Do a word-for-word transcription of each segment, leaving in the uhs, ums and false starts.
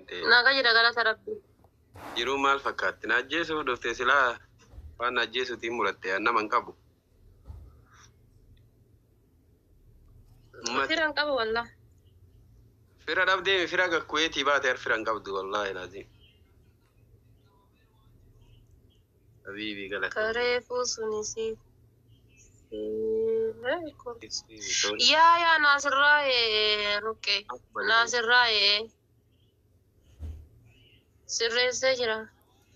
ناقة جرا قالت ربي يروم مال فكات ناجيسو دفتي سلا فانا ناجيسو تيمورتي انا من قبو فيران قبو والله فيرا دبدي فيرا كويتي باتر فيران قبو والله لازم حبيبي قالت كريفو سنسي يا يا ناصر راي روكي ناصر راي سر سجرا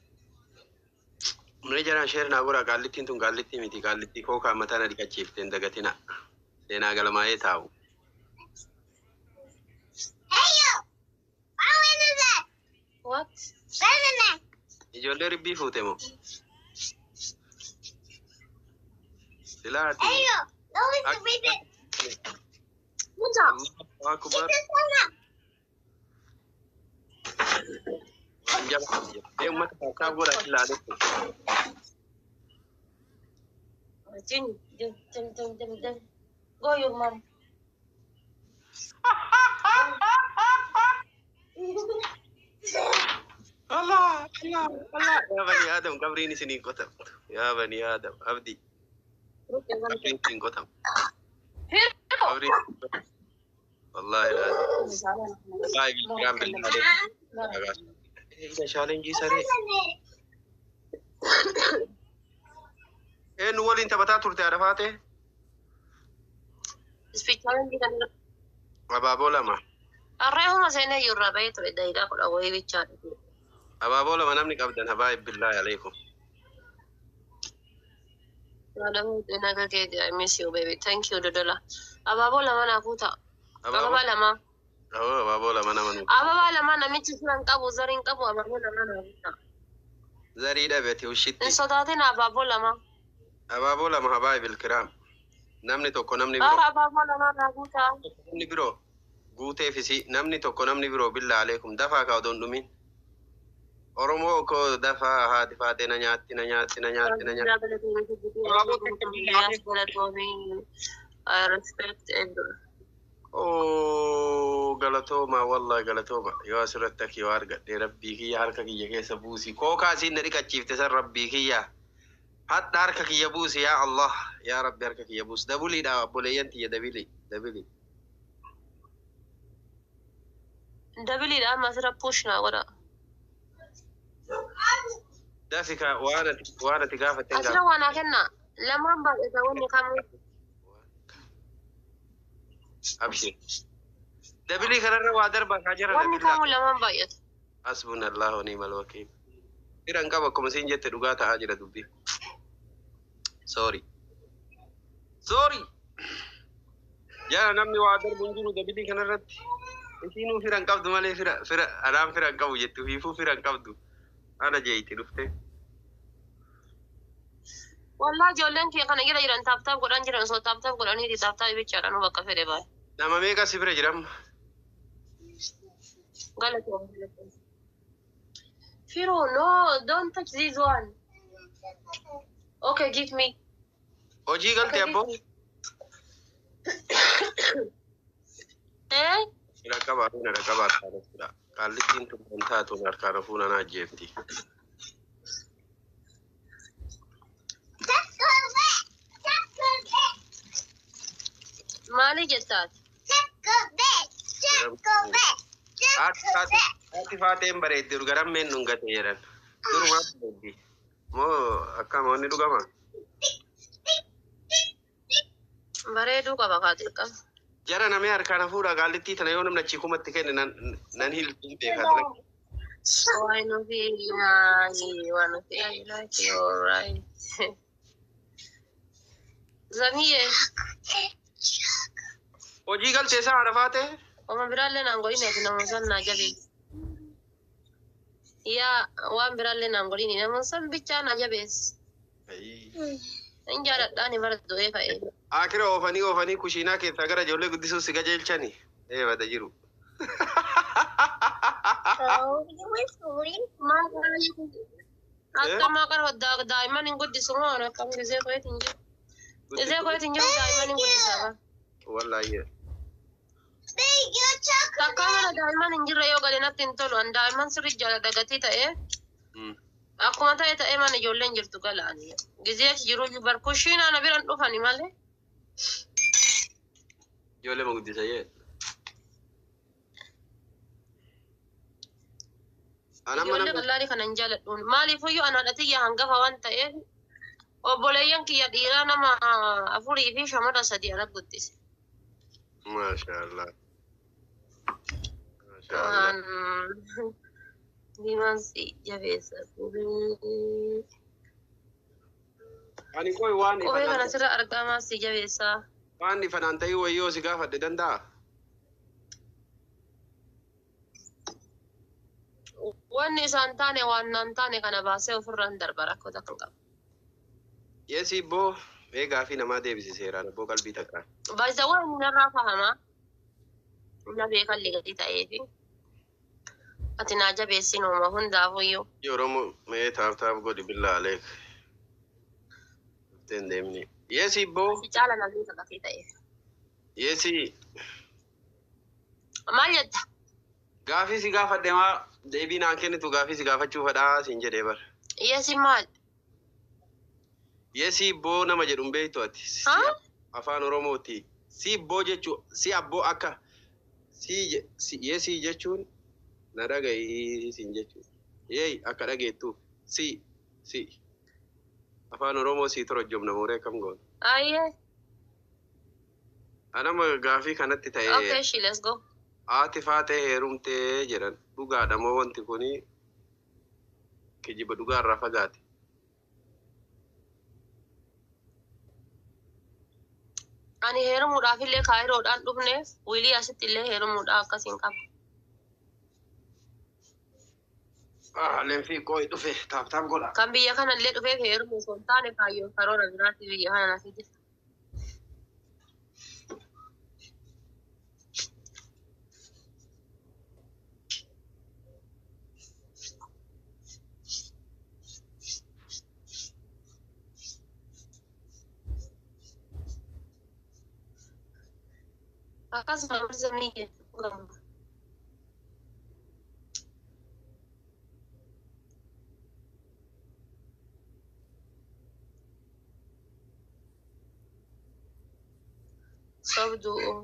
من جرا شيرنا غورا قالتين تون قالتي ميتي قالتي كوكا متانا ديكا تشيفتين دغتينا سينا قال ما يتاو what يجولي ربي فوتمو سلاتي ايوه لو انت بيبي متى اكبر جاب يوم ما تفكر غورا لا جن جن جن جن جن جن go your mom الله الله الله يا بني آدم قبريني سنين كتب يا بني آدم أبدي قبريني سنين كتب قبريني والله العظيم والله بالكلام بالله إذا شالين جي سري إيه نقول أنت بتاعتور تعرفاته سبيكالن دي كان أبا بولا ما الرأي هم زينه يورا بيت بدايدا كل أوي بيتشار أبا بولا ما نمني أبدا هبايب بالله عليكم لا مو أنا كذا I miss you baby thank you دولا أبا بولا ما نفوتا أبا بولا ما أو أبا بولا ما نمني أبا بولا ما نمشي سلان كابو زارين كابو أبا بولا ما نفوتا زاري ده بيتي وشتي نصدقين أبا بولا ما أبا بولا ما هبايب الكرام نمني توكو نمني برو أبا بولا ما نفوتا نمني برو قوتي فيسي نمني توكو نمني برو بالله عليكم دفع كودون دومين Oromo ko dafa hati fate na nyati na nyati na nyati na nyati. I respect everyone. Oh galatoma والله galatoma يا سرتك يا أرجع ربي كي يارك كي يجي سبوسي كوكا سين نريك تشيفت سر ربي كي يا حتى أرك كي يبوس يا الله يا ربي أرك كي يبوس دبولي دا بولي أنت يا دبلي دبلي دبلي دا ما سر بوشنا ورا دافك وانا وانا تقافة تنقل أسرع وانا كنا لما بعد إذا وني كم أبشر دبلي كرر وادر بكاجر وني كم لما بعد حسبنا الله ونعم الوكيل إذا أنك بكم سنجة تدعى هاجر دبي sorry sorry يا نمني وادر بنجلو دبلي كنرت إنتينو في رنكاب دمالي في في أرام في رنكاب وجدتو في فو في رنكاب دو أنا جايتي رفته والله جولن كي كان يجري يرن تاب تاب قران جرن صوت تاب تاب قران يدي تاب تاب بيشارة نو بكا فيري باي نعم ميكا سفر جرام غلط فيرو no don't touch this one okay give me أوجي قلت يا أبو إيه ركبا هنا ركبا كذا كذا قال لي أنتم أنتوا نركان فونا ناجيتي مالي جتات Ati fatem bare diru garam men nunga teran diru ma bodi mo akka mo ni duga ma bare du ka bakatir ka jara na me ar kana fura galiti tana yonum na chiku mat ken nan nan hil tin be kadra so I know you want to feel like you're right زمية oji gal tesa arafate وما برالي نانغولي نحن مصنع جبي يا وام برالي نانغولي نحن مصنع بيتشانا جبيس إن جارت داني مرد دوئي فاي آخر أوفاني أوفاني كوشينا كي ثغرة جولة قدسو سيجا جيل چاني إيه بدا جيرو حتى ما كان وداك دائما نقول دي سمو أنا كم جزء كوي تنجو جزء كوي تنجو دائما نقول دي سابا والله إيه takka mana daa'imman hin jirre yoo gadi natti hin tolu an daa'imman sirri jala dagatii ta'e akkuma ta'e ta'e mana ijoolleen jirtu galaani gizee jiru barkushiin ana biran dhufani malee ijoollee ma guddisa jee ijoollee qallaali kana hin jaaladhuun maaliifuyyuu anaadha tiyya hangafa waan ta'eef obboleeyyan kiyya dhiiraa nama afurii fi shamara sadii ana guddise. Maashaallah. Dimansi jabeessa. Ani koi waan Kophee kana sirra argamaa si jabeessa. Waan ifanaan ta'ii wayyoo si gaafadhe danda'a? Wanni isaan taane waan naan taane kana baasee ofirraan darba rakkoota kan qabu. Yesi boo mee gaafii namaa deebisiseeraan boo qalbii takkaan. Baay'isa waan narraa fahamaa. Na beekalli gadi ta'eefi. Ati naa jabeessin uuma hundaafuyyuu. Yeroo mee taaf taaf godhi billaa aleek. Teen deemni. Yesi boo. Si caala namni gatii ta'eef. Yesi. Maal jetta? Gaafii si gaafadhe maa deebii naan kennitu gaafii si gaafachuu fadhaa siin jedhee bara. Yesi maal? Yesi boo nama jedhuun beektu ati. Afaan Oromooti. Si boo jechuun si abboo akka. Si si yesi jechuun na dhaga'i siin jechuun. Yeey akka dhageettu si si afaan Oromoo si torojjomna mooree kam goon. Ayyee. Anama gaafii kanatti ta'ee. Okay, she let's go. Haati faatee heerumtee jedhan dhugaadha moo wanti kuni kijiba dhugaarraa fagaate. Ani heerumuudhaaf illee kaayiroodhaan dhufneef wiilii asitti illee heerumuudhaaf akkasiin qaba. Ah, leenfii qooyi dhufe taaf taaf godha. Kan biyya kana illee dhufeef heerumu osoo hin taane kaayyoo karoora biraatti biyya kana naaf jira. Akkasuma zamii jedhamu. Sobduu.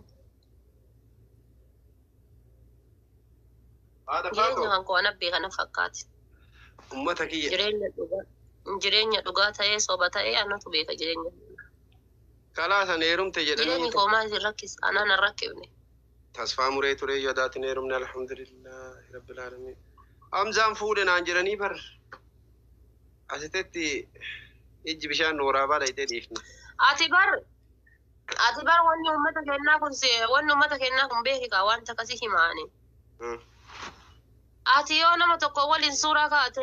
Jireenya kan koo nabbee kana fakkaate. Uummata kiyya. Jireenya dhugaa. Jireenya dhugaa ta'ee soba ta'ee anatu beeka jireenya. Kalaa san heerumte jedhanii. Jireenyi koo maal rakkisa? Anaan hin rakkifne. Tasfaa muree ture yadaatiin heerumne alhamdulillahi rabbil alamin. Amzaan fuudhe naan jedhanii bar. Asitetti ijji bishaan waraabaa dhayitee dhiifne. Ati bar ati bar wanni uummata kennaa kun wanni uummata kennaa kun beekaa wanta akkasii himaani. Ati yoo nama tokko waliin suuraa kaate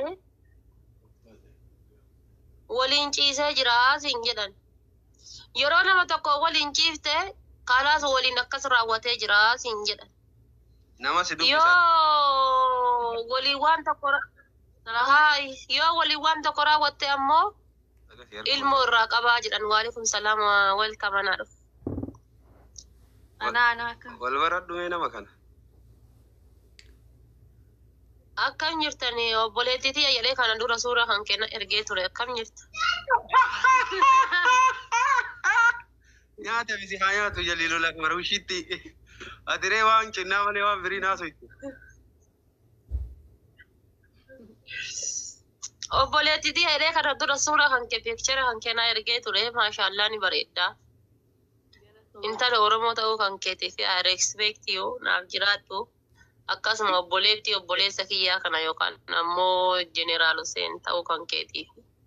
waliin ciisee jira siin jedhan. Yeroo nama tokko waliin ciifte kalaas waliin akkas raawwatee jira siin jedhan. Nama si dubbisa. Yoo waliin waan tokko haay yoo waliin waan tokko raawwatte ammoo ilmoo irraa qabaa jedhan. Waalaikum salaam welcome anaa dhufu. Anaa anaa akka. Wal baradhu nama kana. Akkam jirtani obboleettii tiyya jedhee kana dura suuraa kan kenna ergee ture akkam jirta? Nyaata bisi haa nyaatu jaliiluu lakmara ushitti adiree waan cinnaa malee waan birii naasoitu. Obboleettii tiyya jedhee kana dura suuraa kan kee piikchara kan kenna ergee ture maashaallah ni bareedda. Intala Oromoo ta'uu kan keetii fi I respect you naaf jiraadhu. Akkasuma obboleettii obboleessa kiyyaa kana yookaan ammoo Jeneraal Hussein ta'uu kan keetii.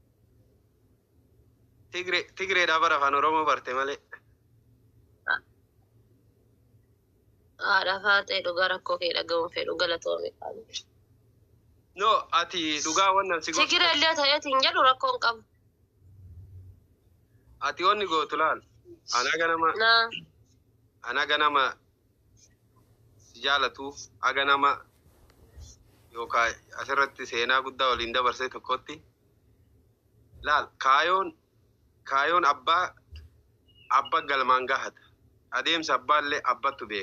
Tigre Tigreedhaa bara afaan Oromoo barte malee. Haadha faatee dhugaa rakkoo kee dhagahuun fedhu galatoome qabu. No, ati dhugaa wannan si gootu. Tigre illee ta'eetiin jedhu rakkoon qabu. Ati wanni gootu laal. Ana ganama. Naa. Ana ganama. Jaalatu aga nama yookaan asirratti seenaa guddaa waliin dabarsee tokkotti laal kaayoon kaayoon abbaa abba galmaan gahata adeemsa abbaallee abbattu beeka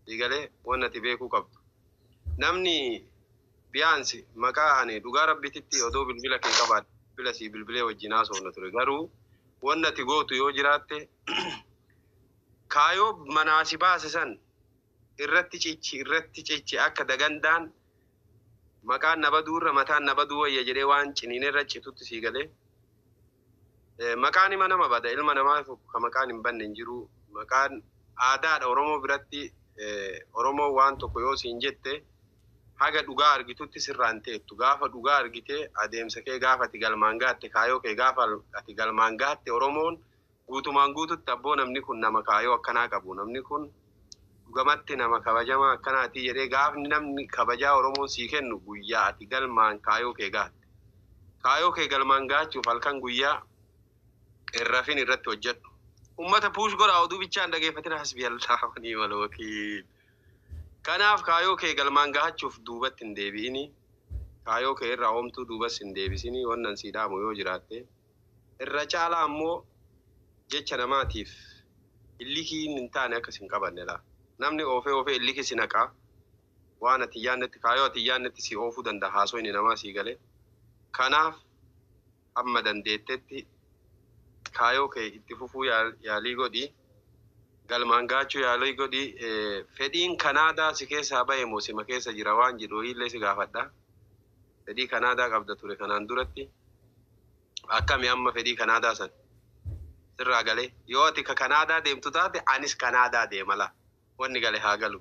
Digalee wanna tibeeku qabdu. Namni biyaansi maqaa ani dhugaa rabbititti odoo bilbila kee qabaate bilbila si bilbilee wajjin haasofna ture. Garuu wanna ti gootu yoo jiraatte kaayoo manaasi baase san irratti cichi irratti cichi akka dagandaan maqaan nabaduurra mataan nabaduu wayya jedhee waan ciniinerra citutti sii galee maqaan ima nama bada ilma namaa ka maqaan hin banne hin jiru. Maqaan aadaadha Oromoo biratti Oromoo waan tokko yoo siin jette haga dhugaa argitutti sirraan teettu. Gaafa dhugaa argite adeemsa kee gaafa ati galmaan gaatte kaayoo kee gaafa ati galmaan gaatte Oromoon guutumaan guututti abboo namni kun nama kaayoo akkanaa qabu. Namni kun dhugamatti nama kabajamaa akkanaati jedhee gaafni namni kabajaa Oromoon sii kennu guyyaa ati galmaan kaayoo kee gaatte. Kaayoo kee galmaan gaachuuf halkan guyyaa irrafin irratti hojjedhu. Ummata puush godhaa oduu bichaan dhageeffatin hasbi Allaahu wa ni'mal wakiil. Kanaaf kaayoo kee galmaan gaachuuf duubatti hin deebi'ini. Kaayoo kee irraa homtuu duubas hin deebisini. Wannan sii dhaamu yoo jiraatte irra caalaa ammoo jecha namaatiif illikiin hin taane akkas hin qabanne laa. Namni oofee oofee illiki si naqaa waan ati yaannetti kaayoo ati yaannetti si oofuu danda'a haasoo inni namaa sii galee. Kanaaf amma dandeettetti kaayoo kee itti fufuu yaalii godhi. Galmaan gaachuu yaalii godhi. Fedhiin Kanaadaa si keessaa bahe moo sima keessa jira waan jedhu illee si gaafadha. Fedhii Kanaadaa qabda ture kanaan duratti akkami amma fedhii Kanaadaa san sirraa galee yoo ati ka Kanaadaa deemtu taate anis Kanaadaa deema laa. Wanni gale haa galu.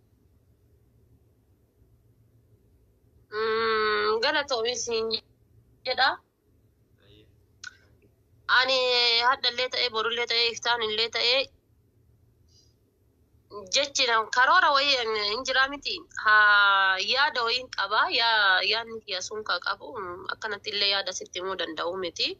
Galatoomi siin jedha. Ani haddallee ta'ee borullee ta'ee iftaan illee ta'ee jechi karoora wayii hin jiraa miti. Haa yaada wayiin qabaa. Yaadni kiyya sun ka qabu akkanatti illee yaada sitti himuu danda'u miti.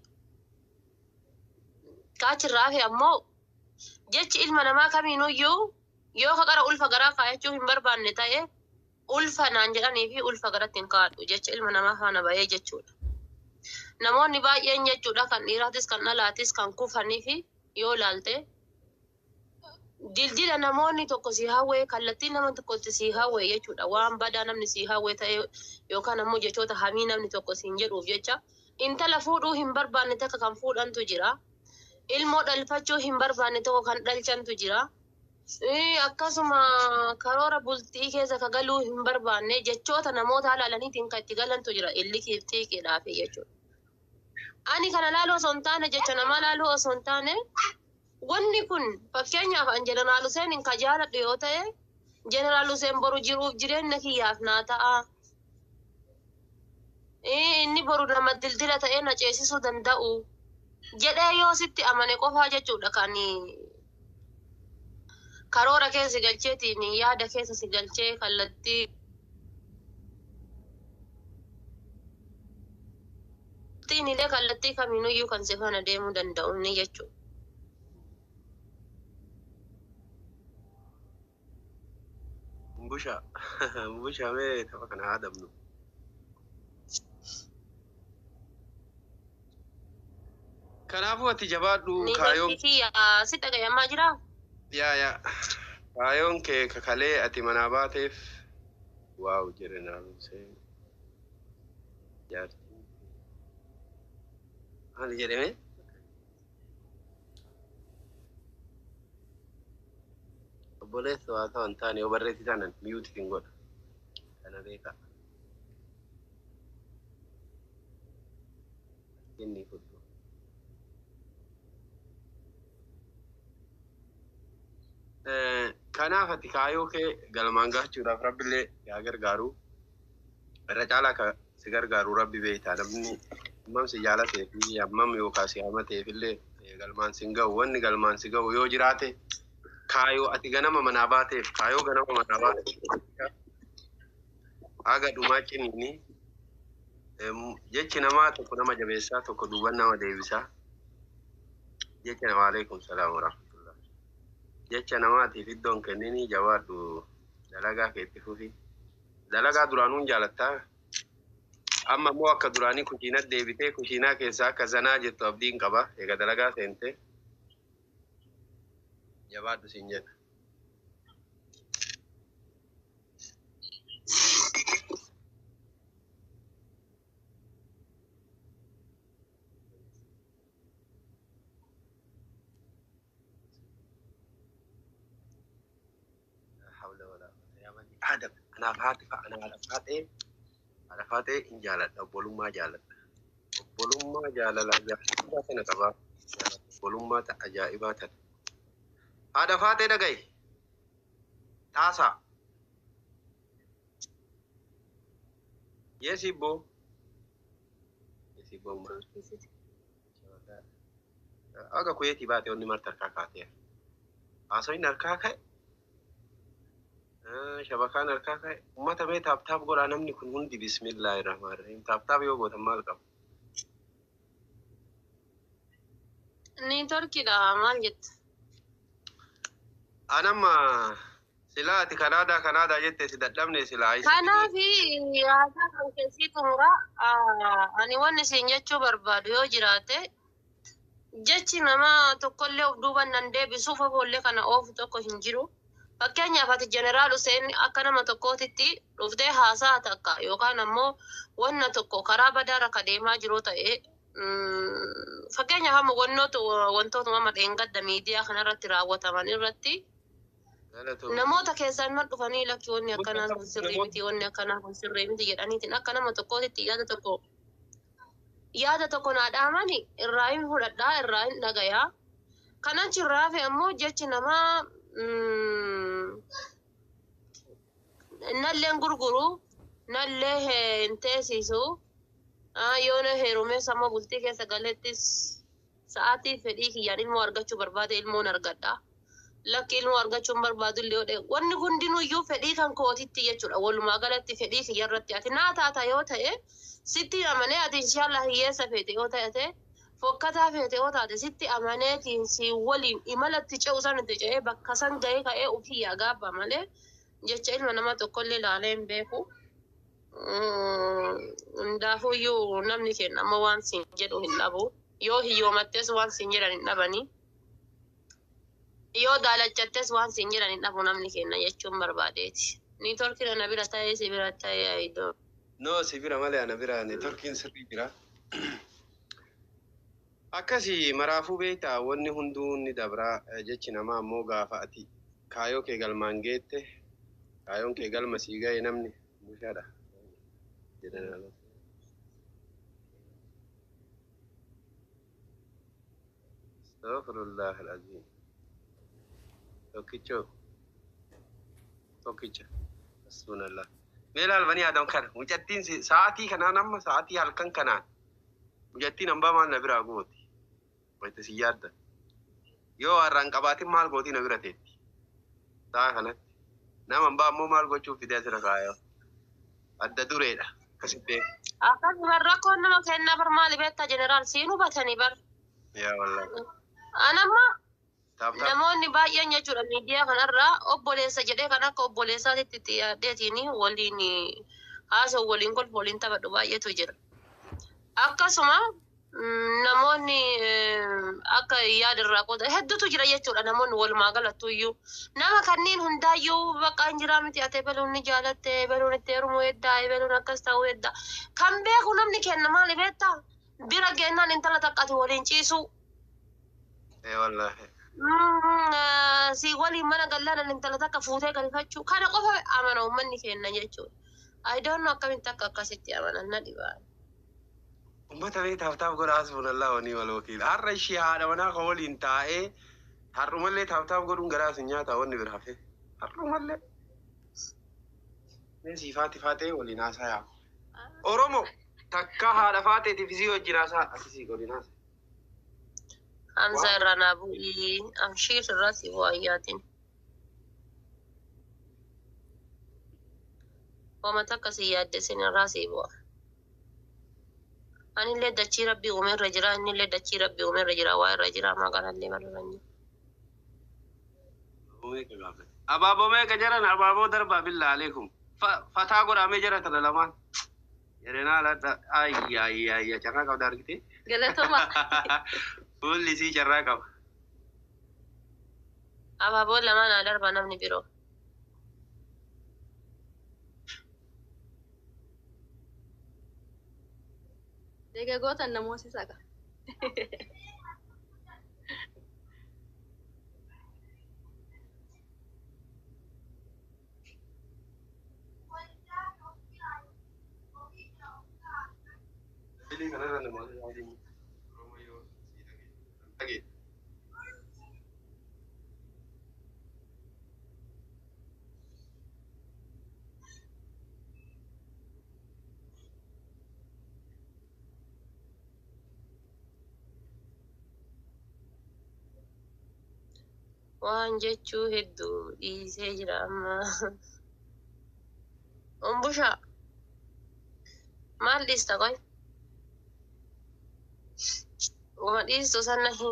Kaachirraa fi ammoo jechi ilma namaa kamiinuyyuu yoo ka qara ulfa garaa kaayachuu hin barbaanne ta'e ulfa naan jedhanii fi ulfa garatti hin kaadhu jecha ilma namaa faana bahee jechuudha. Namoonni baay'een jechuudha kan dhiiraatis kan dhalaatis kan kufanii fi yoo ilaalte dildila namoonni tokko si hawwee kallattii nama tokkotti si hawwee jechuudha. Waan badaa namni si hawwee ta'e yookaan ammoo jechoota hamii namni tokko siin jedhuuf jecha intala fuudhuu hin barbaanne takka kan fuudhantu jira. Ilmoo dhalfachuu hin barbaanne tokko kan dhalchantu jira. Akkasuma karoora bultii keessa ka galuu hin barbaanne jechoota namoota ilaalaniitiin kan itti galantu jira. Illi kiiftii qeedhaafe jechuudha. Ani kana laaluu osoo hin taane jecha namaa laaluu osoo hin taane wanni kun fakkeenyaaf an Jeneraal Hussein hin ka jaaladhu yoo ta'e Jeneraal Hussein boru jiruuf jireenya kiyyaaf naa ta'a. Inni boru nama dildila ta'ee na ceesisuu danda'u jedhee yoo sitti amane qofaa jechuudha kan karoora keessa galcheetiin yaada keessa si galchee kallattii illee kallattii kamiinuyyuu kan si faana deemuu danda'u ni jechuudha. Busha busha mee tapha kana haadamnu. Kanaafuu ati jabaadhu kaayoon si dhagayamaa jiraa? yaa yaa kaayoon kee kakalee ati manaa baateef waaw Jeneraal Hussein jaartii maal jedhame obboleessa waa ta'an taane yoo barreessi taanan miyuuti hin godha kana beekaa inni fudhu. Kanaaf ati kaayoo kee galmaan gaachuudhaaf rabbillee yaa gargaaru. Irra caalaa ka si gargaaru rabbi beektaa. Namni hammam si jaalatee fi hammam yookaan si hamateef illee galmaan si gahu wanni galmaan si gahu yoo jiraate kaayoo ati ganama manaa baateef kaayoo ganama manaa baateef haga dhumaa ciniini jechi namaa tokko nama jabeessaa tokko duuban nama deebisaa. Jechi namaa alaikum salaam wa rahmatullahi. Jecha namaatiif iddoon kennini jawaadhu dalagaa keetti fufi. Dalagaa duraanuun jaalattaa. Amma immoo akka duraanii kushiinaa deebitee kushiinaa keessaa akka zanaa jettu abdiin qaba. Egaa dalagaa seente jawaadhu siin jedha. أنا فاتي فأنا على فاتي على فاتي إن جالت أبولم ما جالت أبولم ما جال لا جال سنة كبار أبولم ما تأجائبات هذا فاتي دقي تاسع يسيبو يسيبو ما أجا كويتي باتي وني مرتر كاكاتي أصلا نركاكا shabakaan harkaa ka'e uummata mee taaptaap godhaa namni kun hundi bismillaahi rahmaan rahiim taaptaap yoo gootan maal qaba Ni torkidha maal jette? anamma silaa ati kanaadaa kanaadaa jette si dadhabne silaa Kanaafi yaadaa kan keessii xumura ani wanni isin jechuu barbaadu yoo jiraate jechi nama tokkollee of duuban nan deebisuuf oollee kana oofu tokko hin jiru. Fakkeenyaaf ati jeneraal Hussein akka nama tokkootitti dhuftee haasaa takka yookaan ammoo wanna tokko karaa badaa rakka deemaa jiru ta'e fakkeenyaaf amma wannoota wantoota amma dheengadda miidiyaa kanarratti raawwataman irratti namoota keessaan mal dhufanii lakki wanni akkanaa kun sirrii miti wanni akkanaa kun sirrii miti jedhaniitiin akka nama tokkootitti yaada tokko yaada tokko naa dhaamani irraa hin fudhadhaa irraa hin dhagayaa kanan chirraafe ammoo jechi namaa nalleen gurguru nallee hin teessisu yoona heerumee sama bultii keessa galettis sa'aatii fedhii kiyyaan ilmoo argachuu barbaade ilmoon argadha lakki ilmoo argachuun barbaadu illee odhe wanni hundinuyyuu fedhii kan kootitti jechuudha walumaa galatti fedhii kiyya irratti ati naa taata yoo ta'e sitti amanee ati inshaallah hiyyeessa feete yoo ta'e fokkataa feete yoo taate sitti amaneetiin si waliin imalatti ce'u san itti ce'ee bakka san ga'ee ka'ee ofii yaagaabba malee jecha ilma nama tokkollee ilaalee hin beeku. Hundaafuyyuu namni kenna amma waan siin jedhu hin dhabu. Yoo hiyyoomattes waan siin jedhan hin dhabani. Yoo daalachattes waan siin jedhan hin dhabu namni kenna jechuun barbaadeeti. Ni torkina na bira ta'ee si bira ta'ee ayiidoo. No si bira malee ana bira ni torkiin sirrii jira. Akkasii maraafuu beektaa wanni hunduu ni dabraa jechi namaa ammoo gaafa ati kaayoo kee galmaan geette kaayoon kee galma sii ga'e namni bushaadha. Astaghfirullah al-azim. Tokkicho tokkicha subhanallah. Meelaal bani adam kana mucattiin sa'aatii kanaan amma sa'aatii halkan kanaan mucattiin hambaa maal na biraa gooti. Wayita si yaadda. Yoo har'aan qabaatiin maal gootii na bira teetti. Sa'a kanatti. Nama hambaa ammoo maal gochuuf fidee asirra kaayoo. Adda dureedha. Akkasitti. Akkasuma rakkoon nama kennaa bar maali beektaa jeneraal siin hubatanii bar. Yaa wallaahi. Anamma namoonni baay'een jechuudha miidiyaa kanarraa obboleessa jedhee kan akka obboleessaatitti itti yaaddeetiin waliin haasa'u waliin kolfa waliin taphadhu baay'eetu jira. Akkasuma namoonni akka yaadarraa qooda hedduutu jira jechuudha namoonni walumaa galattuyyuu nama kanneen hundaayyuu bakka hin jiraa miti ate beluun ni jaalatte beluun itti heerumuu heddaa beluun akkas ta'uu heddaa kan beeku namni kenna maali beektaa bira geennaan intala taqqati waliin ciisu. Wallaahi. Si waliin mana gallaan intala takka fuutee galfachuu kana qofa amana uummanni kenna jechuudha. I don't know akkamitti akka akkasitti amanan na dhibaa. Ummata bee taaftaaf godha hasbunallah wa ni'mal wakiil. Har'a ishee haadha manaa kan waliin taa'ee har'umallee taaftaaf godhuun garaa isin nyaata wanni bira hafe. Har'umallee. Mee siifaati faatee waliin haasaa yaa. Oromoo takka haadha faateetiif isii wajjin haasaa akkasii godhin haasaa. Hamza irraa naa bu'ii amshiir irraa si waayyaatiin. Wama takka si yaadde sin irraa si bu'a. Anillee dachii rabbii uume irra jira innillee dachii rabbii uume irra jira waa irra jira magaalallee bal'aranyi. Abaaboo meeqa jiran abaaboo darbaa billaa aleekum. Fataa godhamee jira tana lamaan. Yereenaa laadha ayya ayya ayya carraa qabda argite. Galatoma. Fuulli isii carraa qaba. Abaaboo lamaan haa darba namni biroo. Dega gootan namoota saqa. Family kana na namoota yaadiin Oromoo yoo dhage. waan jechuu hedduu dhiisee jira amma. Umbusha maal dhiista qoy? Uma dhiistu sana hin.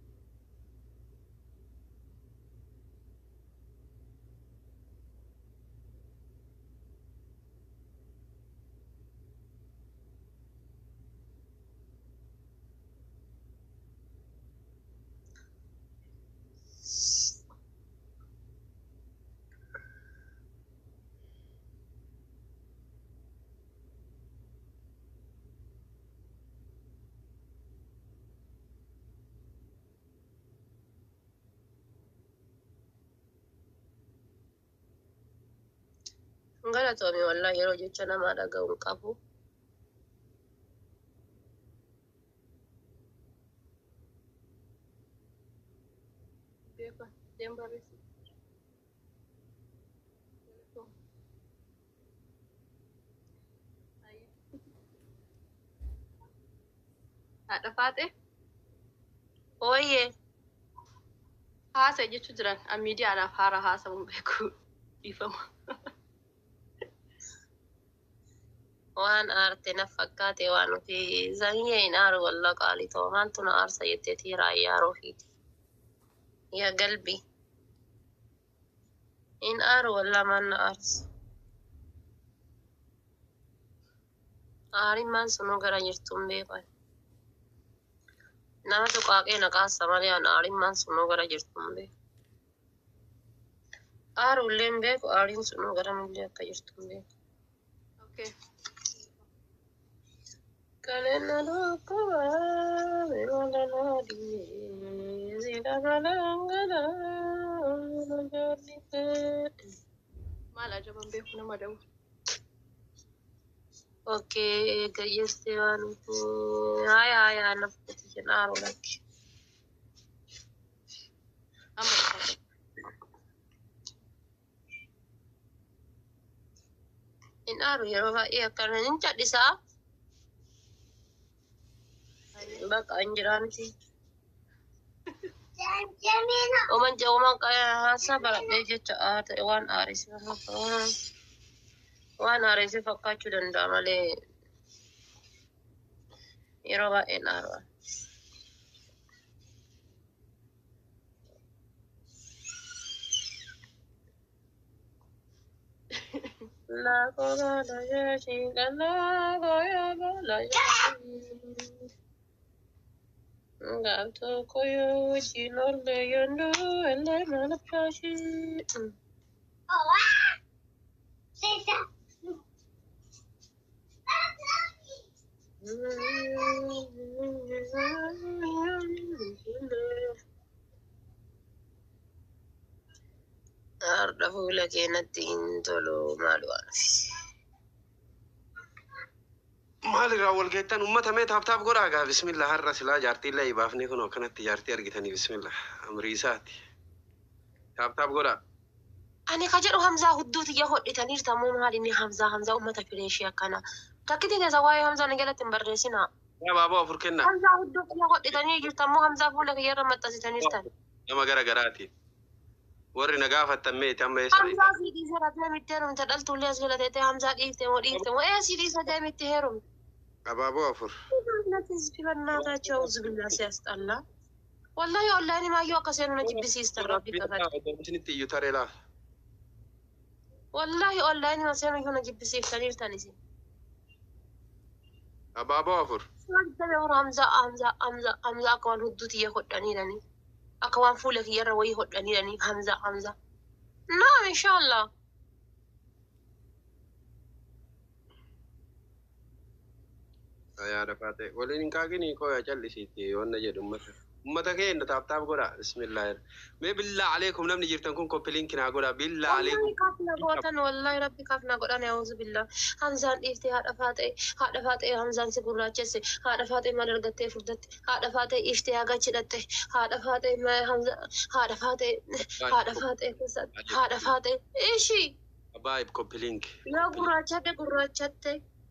Galatoomii wallahi yeroo jecha namaa dhaga'uun qabu. Beeka deem barreessi. Haadha Faaxee Ooyyee haasa'e jechuu jiran an miidiyaadhaaf haara haasamuun beeku dhiifama. waan aarte na fakkaate waan nuti zanyee hin aaru walla qaalii ta'u maantu na aarsa jetteetii raayyaa roofiiti. Yaa galbi hin aaru walla maan na aarsa. Aariin maan sunuu gara jirtuun beekan. Nama tuqaaqee na qaassa malee an aariin maan sunuu gara jirtuun beeku. Aaruullee hin beeku aariin sunuu gara millee akka jirtuun beeku. Okay. Kalena lokaba meronda nadi zida malangala nagarnite. Maal ajaban beeku nama da'u. Okay, gayyeste waan haya haya nafti jenaaru lakki. Amma dhufate. In aaru yeroo baay'ee akkana hin cadhisaa. Bakka hin jiraanti. Oman jauman kaya hasa baradhee jecha aarte waan aarisi waan aarisi fakkaachuu danda'a malee yeroo baay'een aaru. La kola la yashi la la goya la yashi. Gato koyo chilole yondo ele mana pashi. Arda fuula keenatti hin tolu maal waan. Maalirraa wal geettan uummata mee taaptaap godhaa gaa bismillah har'a silaa jaartii illee baafnee kun akkanatti jaartii argitanii bismillah amrii isaati. Taaptaap godhaa. Ani ka jedhu Hamzaa hudduuti yaa hodhitaniirta moo maal inni Hamzaa Hamzaa uummata fireeshii akkana. Takkiti keessa waa'ee Hamzaa ni jalatti hin barreessinaa. Yaa baaboo afur kenna. Hamzaa hudduuti yaa hodhitanii jirtan moo Hamzaa fuula kiyyarra maxxansitaniirtan. Nama gara garaati. Warri na gaafattan meeti amma eessa Hamzaa sii dhiisee rabbee mitti heerumte dhaltuullee as galateetee Hamzaa dhiifte moo dhiifte moo ee sii dhiisee dee mitti heerumte. Abaaboo afur. Natiis bannaataa auzu billaa si asxalla. Wallahi online maayyoo akka seenu na jibbisiista rabbi kakati. Isinitti iyyuu taree laa. Wallahi online ma seenu iyyuu na jibbisiiftaniirtanisi. Abaaboo afur. Sababni ور همزة همزة همزة همزة أكوان هدوتي يهودني لني أكوان فولك يرى ويهودني لني همزة همزة نعم إن شاء الله يا رفاتي ولين كاغني كويا جلسيتي وانا جدوم مثلا ummata keenya taap taap godha bismillah mee billaa alaikum namni jirtan kun koppiliin kinaa godha billaa alaikum والله كافنا قوتن والله ربي كافنا قوتن أعوذ بالله همزان إفتي هذا فاتي هذا فاتي همزان سكورا جسي هذا فاتي ما نرجتي فردت هذا فاتي إفتي هذا جدتي هذا فاتي ما همزة هذا فاتي هذا فاتي كسد هذا فاتي إيشي abaayib koppiliin يا قرا جت قرا جت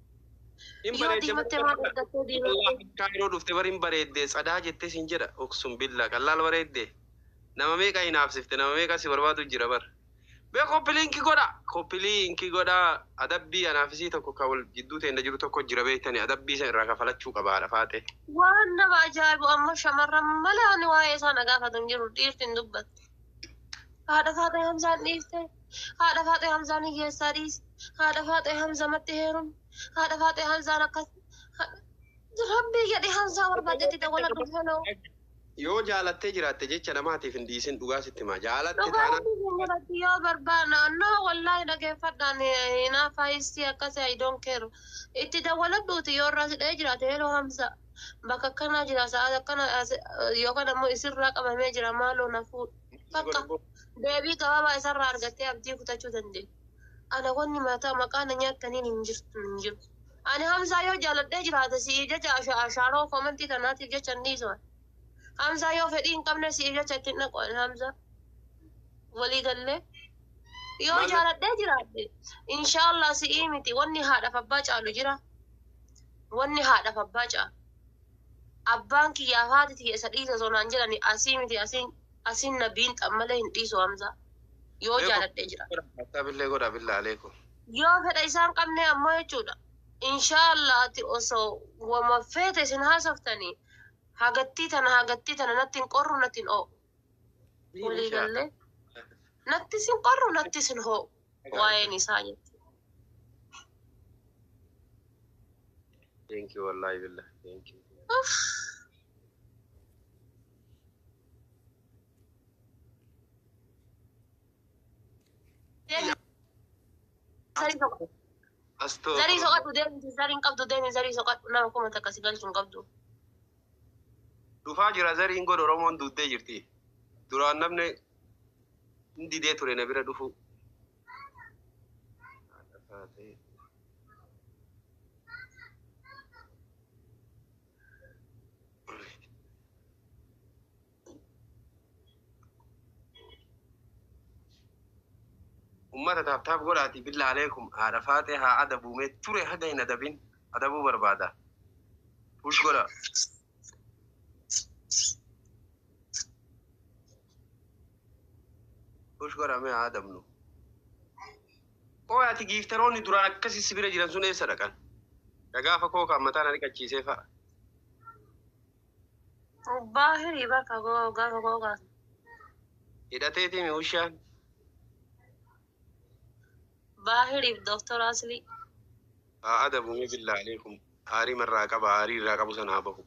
يا دي متى ما نرجتي دي kaayiroo dhufte bariin bareedde sadaa jettee siin jedha oksum billaa qallaal bareedde nama meeqa hinaafsifte nama meeqa si barbaadu jira bar bee koppiliinki godha koppiliinki godha adabbii anaafisii tokko ka wal jidduu teenya jiru tokko jira beektani adabbii isa irraa kafalachuu qabaadha faate وانا بعجائب أما شمر ملا أنا وايد أنا قاعدة تنجر ديرت ندبت هذا فاتي همزان إفتي هذا فاتي همزان يساريس هذا فاتي همزة متهرم هذا فاتي همزان قص ربي يدي همزة وربادتي تقول بفلو yoo jaalattee jiraatte jecha namaatiif hin dhiisin dhugaa sitti maa jaalatte لو taana كان يا بربانا no والله لقى فدان هنا فايستي أكاسي I don't care إتي تقول بوتي يور راس الأجرات هلو همزة بكا كنا جرا ساعة كنا يوكا نمو يصير رقم هم يجرا مالو نفوت بكا بيبي كبابا يصير رارجتي أبدي كتاچو تندي أنا قولني ما تا مكان نيات تاني ننجر ننجر أنا همزة يو جالت أجرات سيجا جاشا أشارو كومنتي تناتي جا چنديزوان همزة يو فدين قبل سيجا چكتنا قوان همزة ولي قال لي يو Maal- جالت أجرات إن شاء الله سيئمتي واني هذا فباج على جرا واني هذا فباج abbaan kiyyaa haati tiyya isa dhiisa sonaan jedhani asii miti asiin asiin nabiin xammalee hin dhiisu hamza yoo jaaladhee jira tabillee godha billaa alaikum yoo fedha isaan qabne ammoo jechuudha inshaallah ati osoo wama feete isin haasoftanii hagattii tana hagattii tana natti hin qorru natti hin oo walii gallee natti sin qorru natti sin hoo waa'een isaa jetti thank you wallahi billah thank you uff zarii soqatu astoo zarii soqatu deemti zariin qabdu deemi zarii soqatu nama kuma takka si galchuun qabdu dhufaa jira zariin godha oromoon duuddee jirti duraan namni hin didee ture na bira dhufu ummata taaf taaf godhaati billaa alaikum haadha faate haa adabuume ture haga hin adabin adabuu barbaada push godha push godha mee haa adabnu oo ati giiftaroonni duraan akkasii si bira jiran sun eessa dhaqan gaafa koo kan mataan ani qachiisee fa'a baahiri bakka goo gaafa googaas hidhateeti mi ushaan baahiriif doktor asli haa adabuume billaa alaikum aarii marraa qaba aarii irraa qabu sana haa bahu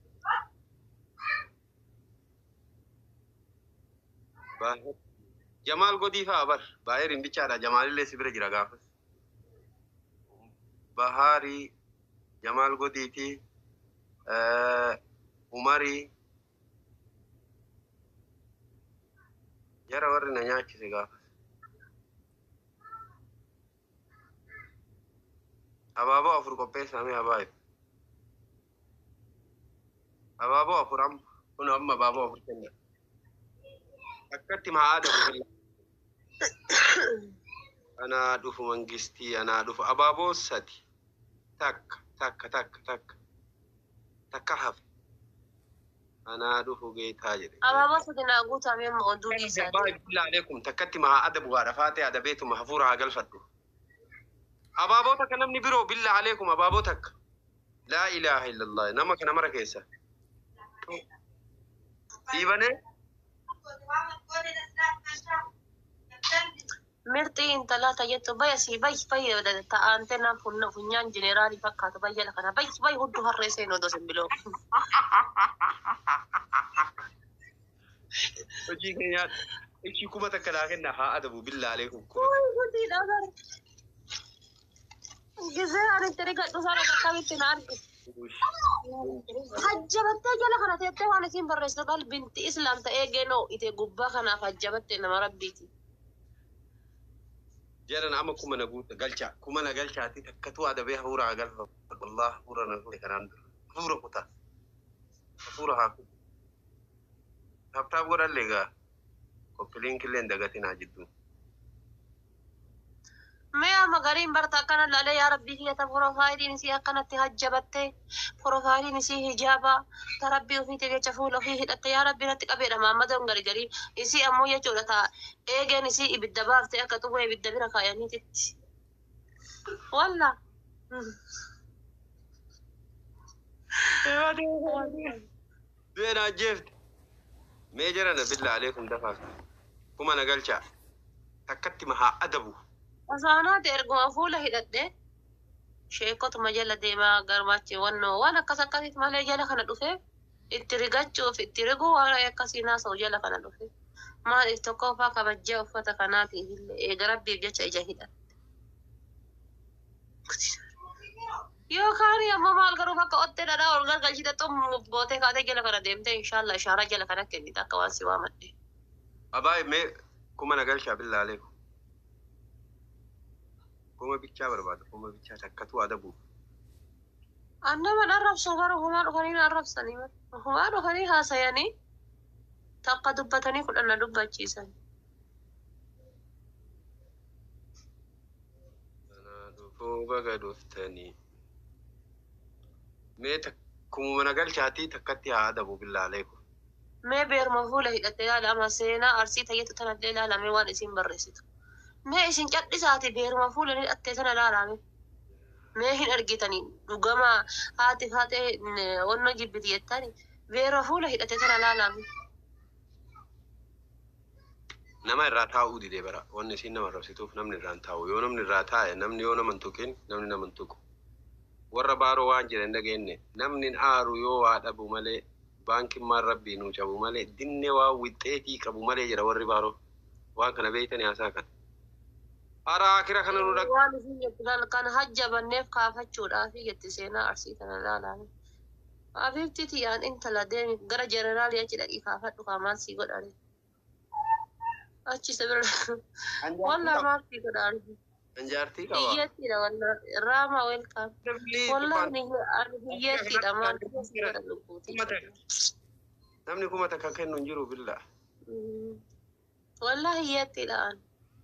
Baahir Jamaal godii fa'a bar Baahiriin bichaadha Jamaalillee si bira jira gaafas Baharii Jamaal godiiti Umarii jara warri na nyaachise gaafas abaaboo afur qopheessaa mee abaayib abaaboo afur amma kun amma abaaboo afur kenna akkatti maa adabu anaa dhufu mangistii anaa dhufu abaaboo sadi takka takka takka takka takka hafe anaa dhufu geetaa jedhe abaaboo sadinaa guutamee mo'oduu dhiisaati baay'ee billaa alaikum takkatti maa adabu haadha faatee adabeetuma hafuura haa galfadhu abaaboo takka namni biroo billaa alaikum abaaboo takka laa ilaaha illallah nama kana mara keessa dhiibane mirxii intalaa tajettu baya si bay bay ta'aante na funna funyaan jeneraalii fakkaatu bayyala kana bay bay hudduu harree seenuu dosin biloo hojii keenyaa ishii kuma takka naa kenna haa adabu billaa alaikum gizee ani tiri gadhu sana kakkabitti na arge hajjabattee jala kana teettee waan isiin barreessite qal binti islaam ta'ee geenoo ite gubbaa kanaaf hajjabatte nama rabbiiti. Jaran ama kuma na guuta galcha kuma na galchaati takkatu adabe hura galfa wallah hura na guuta kanan hura kuta hura haku taptab godan lega kopilin killen daga tina jiddu me ama garin barta kana lale ya rabbi hiya ta profile ni si akana te hajjabatte profile ni si hijaba ta rabbi fi te jecha fulo fi hidatte ya rabbi natti qabeda mamadon gari gari isi ammo ya chodata ege ni si ibidda baafte akatu way ibidda bira kayani titti walla Dena jeft mejara na billah alaikum dafa kuma na galcha takkatti maha adabu asaanaati erguma fuula hidhadhe sheekotuma jala deemaa garmachi wannoo waan akkas akkasiit malee jala kana dhufe itti rigachuuf itti riguu waan akkasii naasa'u jala kana dhufe maaliif tokkoffaa kabajjaa uffata kanaatiif illee eega rabbiif jecha ija hidhatte yookaan ammoo maal garuu bakka ottee dhadhaa ol gargalchite xummuuf gootee kaatee jala kana deemte inshaallah ishaaraa jala kana kennite akka waan si waamadhe abaay mee kuma na galcha billah alaikum kuma bichaa barbaada kuma bichaa takkatu adabu annaman arrabsu garuu humaa dhufanii arrabsanii humaa dhufanii haasayanii takka dubbatanii kudhanna dubbachiisan ana dhufuu baga dhuftanii mee kuma na galchaati takkatti haa adabu billah alaikum mee beeruma fuula hidhatte yaala ama seenaa arsii tayyatu tanallee ilaalamee waan isin barreessitu mee isin cadhisaati beeruma fuula hidhattee tana ilaalame mee hin argitanii dhugama haati haatee wanno jibbiti jettani beeruma fuula hidhattee tana ilaalame nama irraa taa'uu didee bara wanni isin nama rabsituuf namni irraan taa'u yoo namni irraa taa'e namni yoo naman tuqin namni naman tuqu warra baaroo waan jiran dhageenye namni aaru yoo waa dhabu malee baankin maan rabbii nuu cabu malee dinne waa wixxeetii qabu malee jira warri baaroo waan kana beeytanii haasaa kan ara akira kana nu dhag waan isin jettan kan hajjabanneef kaafachuudhaaf jetti seenaa arsii tana ilaalame afiifti tiyaan intala deemi gara jeneraalii achi dhaqii kaafadhu kaamaan sii godhane achi sabira wallah maaf sii godhane anjaartii qaba hiyyeettiidha wallah raama welkaam wallah ni hiyyeettiidha maal sii godhan lubbuutii namni kuma takka kennu hin jiru billah wallah hiyyeettiidha an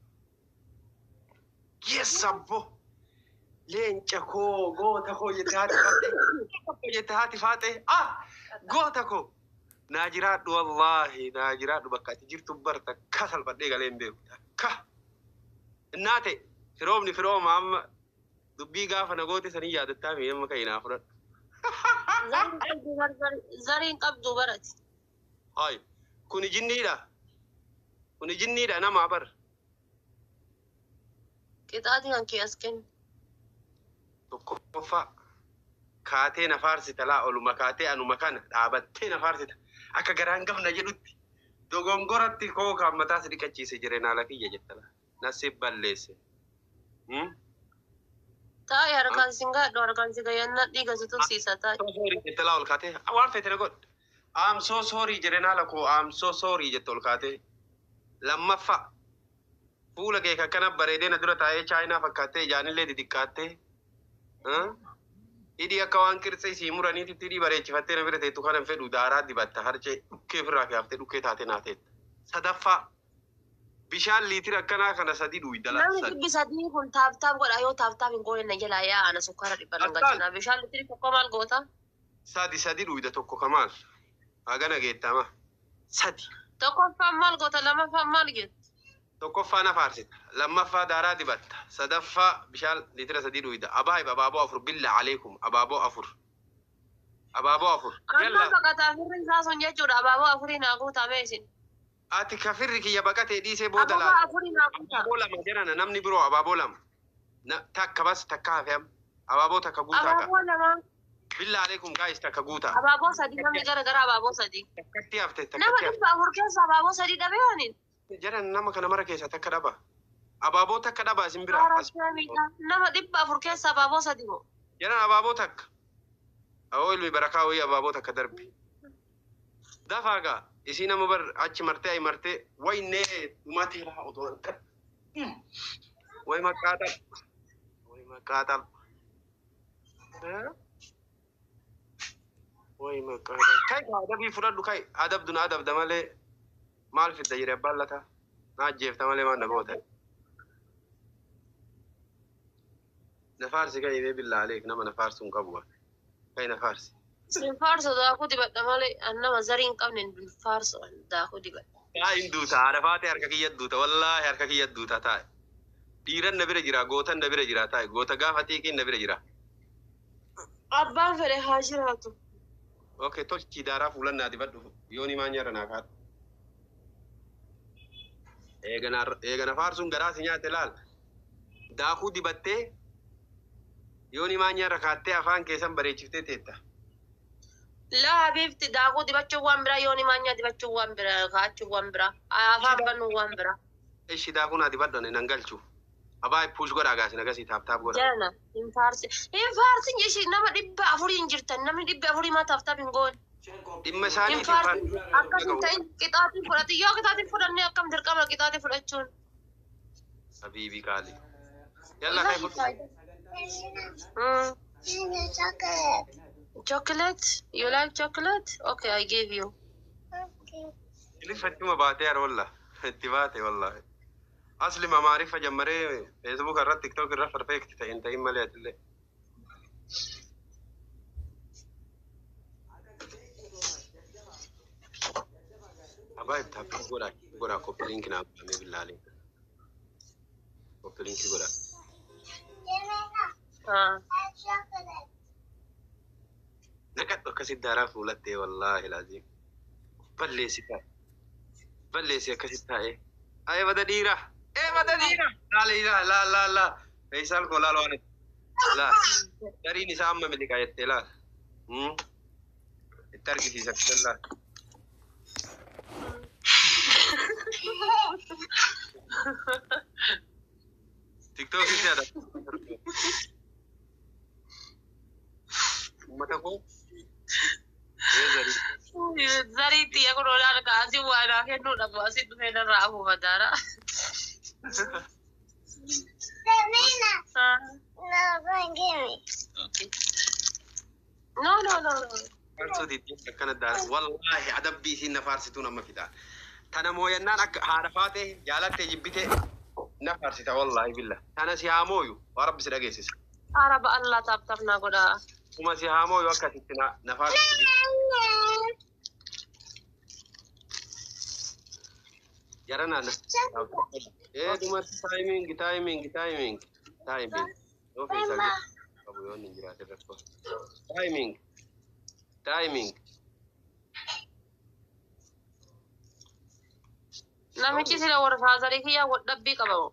yes abbo leenca koo goota koo jette haati faate jette haati faate ah goota koo naa jiraadhu wallahi naa jiraadhu bakka ati jirtu bar takka salphadhee galee hin beeku takka innaate firoomni firooma amma dubbii gaafa na goote sanii yaadattaa mi amma ka'inaa fudhadhu zariin qabdu barati hay kuni jinniidha kuni jinniidha namaa bar qixaati kan kee as kenni tokkoffaa kaatee na faarsita laa oluma kaatee anuma kana dhaabattee na faarsita akka garaan gafna jedhutti dogongoratti koo kaan mataas dhiqachiise jireen haala kiyya jettala nasiib balleesse taa'e harkaan sin gaadhu harkaan si gayyanna dhiiga si tursiisa taa'e jettala ol kaatee waan feete na godhe I'm so sorry jireen haala koo I'm so sorry jette ol kaatee lammaffaa fuula kee kakkana bareedee na dura taa'ee chaayinaa fakkaattee ijaanillee xixiqqaattee hidhii akka waan qirtsa isii muraniititti hidhii bareechifattee na bira teettu kana hin fedhu daaraa dibatta harcee dhukkee ofirraa kaaftee dhukkee taatee naateetta. Sadaffaa bishaan liitira akkanaa kana sadii dhuydala. namni dhibbi sadii kun taaftaaf godha yoo taaftaaf hin goone na jalaa yaa'ana sukkaara dhibba langalchinaa bishaan litiri tokko maal goota Sadi sadi dhuyda tokko kamaal hagana geettama sadi tokkoffaan maal goota lamaffaan maal jettu tokkoffaa na faarsita lammaffaa daaraa dibatta sadaffaa bishaan liitira sadii dhuyda abaayib abaaboo afur billa aleekum abaaboo afur abaaboo afur amma baqataa firri isaa sun jechuudha abaaboo afurii naa guutame isin ati kafirri kiyya baqatee dhiisee booda abaaboo afurii naa guuta abaaboo lama jedhana namni biroo abaaboo lama Na- takka bas takka hafeam abaaboo takka guutaa ka abaaboo lama billa aleekum gaayis takka guutaa abaaboo sadii namni gara gara abaaboo sadii takkatti hafte nama takkatti hafte dhibba afur keessa abaaboo sadii dhabee waniin jedhan nama kana mara keessa takka dhaba abaaboo takka dhaba isin bira as- nama dhibba afur keessa abaaboo sadii moo jedhan abaaboo takka أول مي بركة ويا بابوتا كدربي دفاقا إسينا مبر أتش مرتي أي مرتي وين نه ما تيلا أوتو وين ما قاتل وين ما قاتل وين ما قاتل كاي هذا بيفرد كاي أدب دون أدب دمالي مال في الدجرة بالله ناجيف دمالي ما نبوته نفارسي كاي بالله عليك نما نفارسون قبوة كاي نفارسي الفارس داكو دي بدأ مالي أنا مزارين قبل الفارس داكو دي بدأ كاي دوتا عرفاتي هرككية دوتا والله هرككية دوتا تاي ديران نبرة جرا غوتان نبرة جرا تاي غوتا غافتي كي نبرة جرا أبان فري هاجراتو اوكي تولكي دارا فولان نادي بدو يوني ما نيرا ناكات ايغنا ايغنا فارسون غراسي نياتي لال داكو دي باتي يوني ما نيرا كاتي افان كيسان بريچفتي تيتا لا حبيبتي داكو دي بچو وامبرا يوني مانيا دي بچو وامبرا كاتشو وامبرا افان بنو وامبرا ايش داكو نادي بدو ننغلچو أباي بوش غورا غاسي نغاسي تاب تاب غورا جانا إن فارس إن فارس يشي نما دبا أفوري إنجرتن نما دبا أفوري ما تاب تاب إنغون إما ساني إن فارس أكم تاين كتاتي فراتي يو كتاتي فراني أكم دركام كتاتي فراتشون حبيبي قالي يلا خاي فوت chocolate you like chocolate okay I gave you اللي فتي باتي يا والله فتي باتي والله أصلي ما معرفة جمري فيسبوك الرد تيك توك الرفر فيك تتعين تاين مليات اللي أباي بتحب غورا غورا كوبي لينك ناب أمي بالله عليك كوبي لينك غورا آه نكت كسي دارا فولتي والله العظيم بلي سيتا بلي سيا كسي تاي أي بدا ديرا إيه بدا ديرا لا لا لا لا لا فيصل كولا لواني لا dari ni sama meli kayat tela hmm targi si sakella TikTok sih ada mata ko eh dari dari ti aku rola kasi wala ke no na basi tu na rahu badara Samina. Ah. No, go and give me. Okay. No, no, no, no. فارسو دي كانت دار والله ادب بي سين فارستو نما كده تانا موينا نك عارفاته جالت جبته نفارستا والله بالله انا سيامويو ورب سدغيسس Arab Allah tap tap na goda. kuma سيامويو وكاتنا نفارس يرانا انا ايه دوما تايمينج تايمينج تايمينج تايمينج لو في ساجي ابو يوني جرا تدفو تايمينج تايمينج Namichi sila warfaasari kiyya wadhabbii qabamu.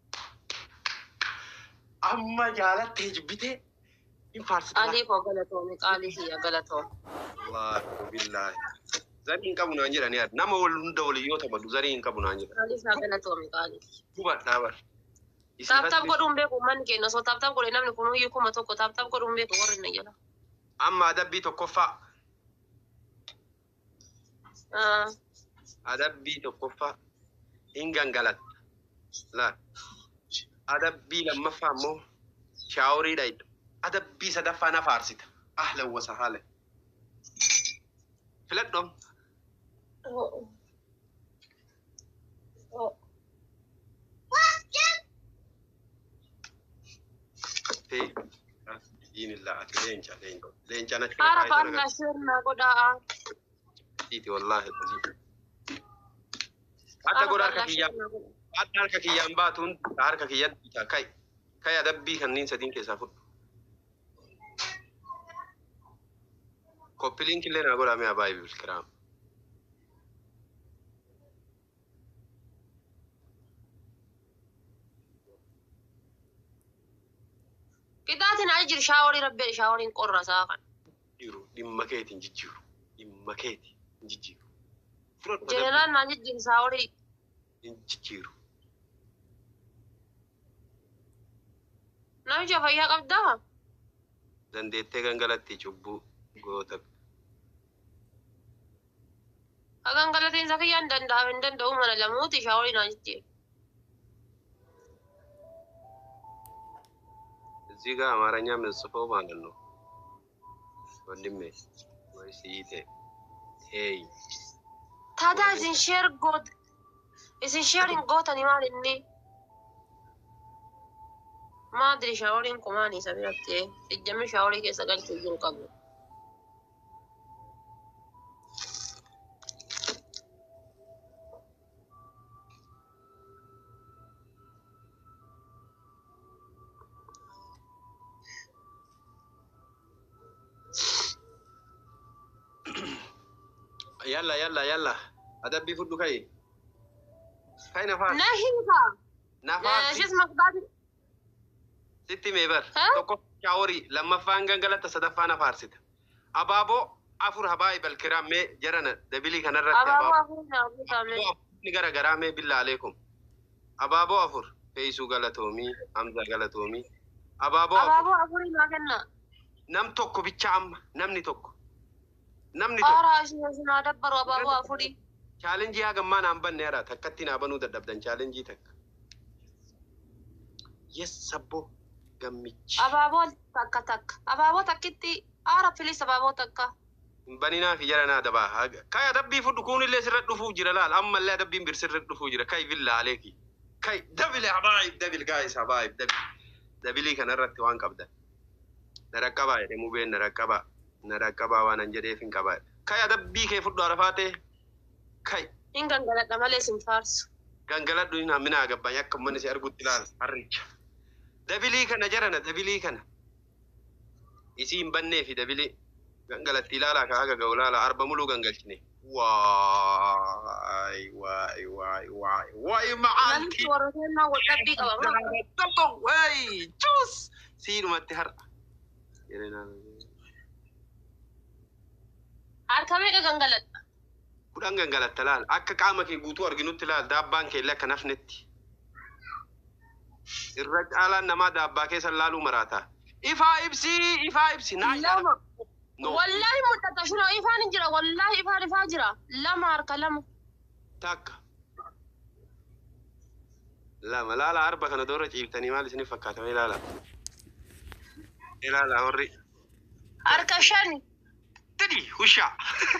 amma jaalatti jibbite in faarsita Qaalii koo galatoomi qaalii kiyya galatoom. wallahi billahi zariin qabu naan jedhan yaad nama wal hunda waliyyoota madu zariin qabu naan jedhan Qaalii isaa galatoomi qaalii. duba dhaabar Taap taap godhuun beeku manni keenya osoo taap taap godhe namni kun huyyuu kuma tokko taap taap godhuun beeku warri na jala. amma adabbii tokkoffaa adabbii tokkoffaa hin gangalatta la adabbii lammaffaa immoo shaaworii dhayidha adabbii sadaffaa na faarsita ahlan wa sahlan filadhom Hey, ini lah lenca lenca lenca nak. Arab Allah shirna godaa. Itu wallahi tadi. Hatta godar kakiya. Hatta kakiya ambatun har kakiya ta kai. Kai adabbi kannin sadin ke safu. Kopilin kille na goda me abai bil kiram. Qixaatiin ajir shaaworii rabbee shaaworiin qorra saaqan. Jiru dhimma keetiin jijjiiru. Dhimma keetiin jijjiiru. Jenelaan naan jijjiin shaaworii. Jijjiiru. Namicha fayyaa qabdaa? Dandeettee gangalatti cubbuu Goota. Hagan galatiin sakiyyaan danda'am hin danda'u mana lamuuti shaaworiin haa jettee. እዚህ ጋር አማርኛ የምንጽፈው ማለት ነው ወንድሜ ወይስ ይቴ ሄይ ታዲያ isin sheer goot isin sheerin gootani maal inni maadri shaaworiin kumaanii isa biratti ijjamni shaaworii keessa galchuu jiru qabu. يلا يلا يلا أدبي فدو كاي كاي نفاس نهيفا نفاس شو اسمك بعد ستي ميبر ها؟ توكو شاوري لما فانغان غلط تصدفانا فارسيت أبابو أفور هباي بالكرام مي جرنا دبلي كان الرد أبابو أبابو أفور نعبو تامي نغرا غرامي بالله عليكم أبابو أفور فيسو غلطومي حمزة غلطومي أبابو أبابو أفور أفور ما كنا نم توكو بيتشام نمني توكو نمني توكو أرى أشياء سنا دبر أبابو أفوري challenge yaa gammaan aan banne yara takkatti naa banuu dadhabdan challenge takka yes sabbo gammichi أبابو تكا تك أبابو تكتي أرى فيليس أبابو تكا baninaa fi jara naa dabaa kay adabbii fudhu kun illee sirra dhufuu jira laal amma illee adabbiin bir sirra dhufuu jira kay billa aleeki kay dabile habaayib dabil gaayis habaayib dabil dabilii kanarratti waan qabdan na rakkabaa jedhe mubeen na rakkabaa na rakkabaa waan an jedheef hin qabaa kay adabbii kee fudhu arafaatee kay إن كان قالت مالي سنفارس gangaladhu ina mina gabban yakka manni si argutti laal harricha dabilii kana jarana dabilii kana isiin bannee fi dabilii gangalatti ilaalaa ka haga gawlaala arba muluu gangalchine waay waay waay waay waay من ma'aalki ورثنا والنبي قبل dabbo waay juus siinumatti har'a أركبك كان قالت kudhan gangalatta laal akka qaama kee guutuu arginutti laal daabbaan kee illee akka nafnetti irra caalaan namaa daabbaa keessa laaluu maraataa ifaa ibsii ifaa ibsi naa لما no والله مدة شنو إيفان جرا والله إيفان فاجرة لما أركا لما takka lama laala arba kana doora ciibtanii maal isinif fakkaatame ilaala ilaala horri أركا شاني tidi hushaa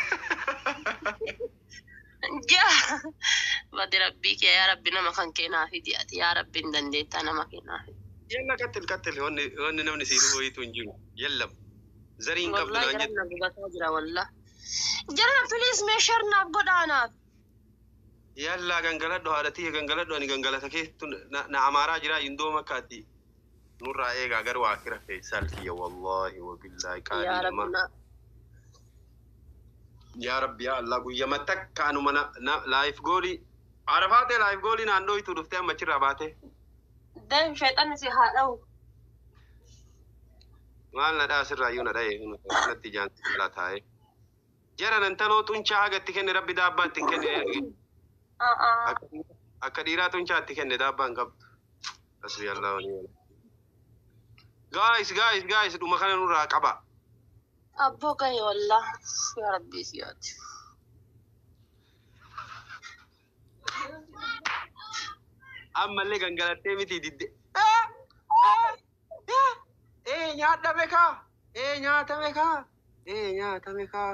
جا بدي ربيك يا ربي نما كان كينا في دياتي يا ربي ندنديت أنا ما كينا في yalla kattil kattil wanni wanni namni siiruu wayitu hin jiru yalla zariin qabdu والله naan جرنا بقى فاجرة والله جرنا فليس مشرنا بقدانا yalla gangaladho haadhatii gangaladho ani gangalata keetu na amaaraa jira indoo makkaatti nurraa eegaa gar waa kira feesal kiyya wallahi wa billahi يا qaalii nama ربنا yaa rabbi yaa allah guyyama takka anuma na laayif goolii arafaatee laayif goolii naannoo ituu dhuftee amma achirraa baatee دايم شيطان سي هادو maal na dhaa sirraayyuu na dha'e natti jaanti kala taa'e jara nan tanoo xuncaa hagatti kenne rabbi daabbaatti hin kenne اه اه akka dhiiraa xuncaatti kenne daabbaan qabdu asbi allah wani guys guys guys dhuma kana nurraa qaba أبوك يا والله يا ربي سياد ammallee gangalattee miti didde ee nyaatame kaa ee nyaatame kaa ee nyaatame kaa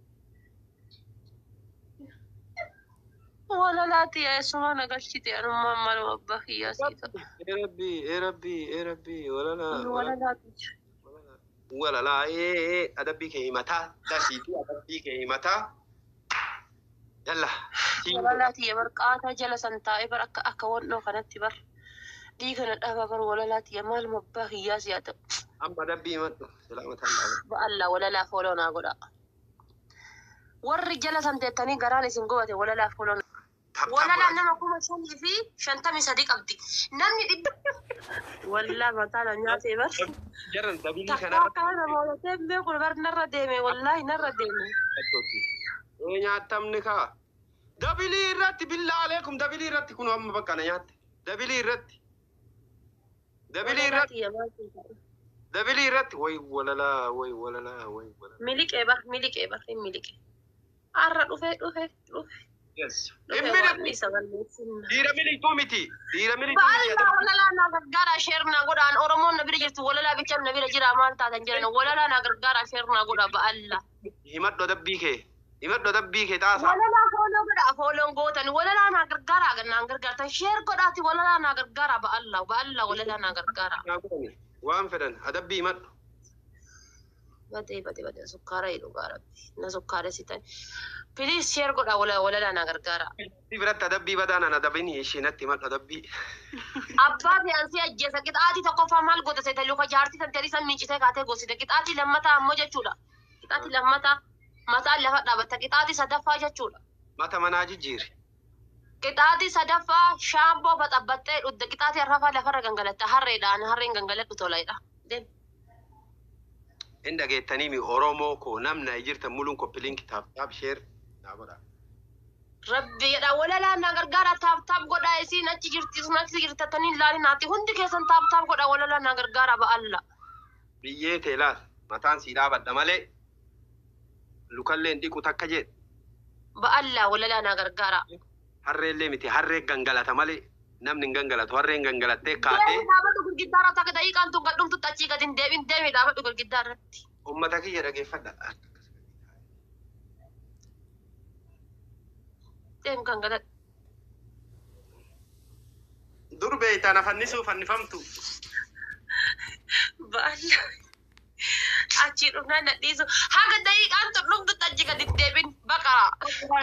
ولا لا تي اسمها نقشتي أنا ما مالو أبخي يا سيدة ee rabbi ee rabbi ee rabbi wala la ولا لا تي wala la ee ee adabbii kee himataa dashiitii adabbii kee himataa yalla ولا لا تي برقاتا جلسا تائبر أكا أكا ونو كانت بر دي كانت أبا بر ولا لا تي مال مبخي يا سيدة amma adabbii himadhu salaamatan dhaaba بألا ولا لا فولونا قدا وري جلسا تيتاني قراني سنقوتي ولا لا فولونا ولا لا نما كوما شني في شنتمي صديق أبدي نمني إب ولا بطالا نياتي بر jaran dabilii تحقا kanarra كان مولتين بيقول بر نرى ديمي والله نرى ديمي ee nyaatamne kaa dabilii irratti billaa aleekum dabilii irratti kun amma bakka na nyaatte dabilii irratti dabilii ولا لا irratti تي يا مالتي دبلي رت وي ولا لا وي ولا لا وي ولا لا. ملك إبر ملك إبر ملك أرى رفع رفع رفع يس رفع إمنا واني سبل سنة ديرا ملي توميتي ديرا ملي بألا ولا لا نغرغر شيرنا غدا أن أورمون نبي جرت ولا لا بيتم نبي جرا مان تاتنجرنا ولا لا نغرغر شيرنا غدا بألا himat do dabbike himat do dabbike taasa ولا لا فولو غدا فولو غوتن ولا لا نغرغر غنا نغرغر تشير غداتي ولا لا نغرغر بألا بألا ولا لا نغرغر waan fedhan adabbii himadhu بدي بدي بدي سكارة يلو غارب نسكارة سيتان بليز شير غدا ولا ولا لا نغرغر si biratti adabbii badaan ana adabini ishiinatti himadhu adabbii أبا بيانسي أجهزة كده آتي تقف مال قدس يتلو خجارتي تنتري سمي كده كاتي قصيدة كده آتي لما تا موجة شولا كده آتي لما تا متا لفت دابتا كده آتي صدفة جشولا mata manaa jijjiiri كده آتي صدفة شامبو بتأبتة ود كده آتي الرفا لفرق جنجلة هرّي دان هرّي جنجلة بتولايدا دين in dhageettaniimi oromoo koo namna jirta muluun koppiliin kitaab kitaab sheer dhaabara ربي يدا ولا لا نغرغر تاب تاب غدا يسي نچ جرتي نچ جرتي تنين لاري ناتي هندي كيسن تاب تاب غدا ولا لا نغرغر با الله biyyee teelaas mataan sii dhaabadha malee lukalleen dhiqu takka jedhe با الله ولا لا نغرغر harreellee miti harree gangalata malee namni hin gangalatu harreen gangalattee دابا kaatee دغ گدارا تاك داي كان تو گدوم تو تچي گدين ديبين ديبي دابا دغ گدار ummata kiyya dhageeffadha ديم كان گدت dur beeytaan afannisuuf fannifamtu با الله اچي رنا نديسو هاga داي كان تو دغ تو تچي گدين ديبين بقرا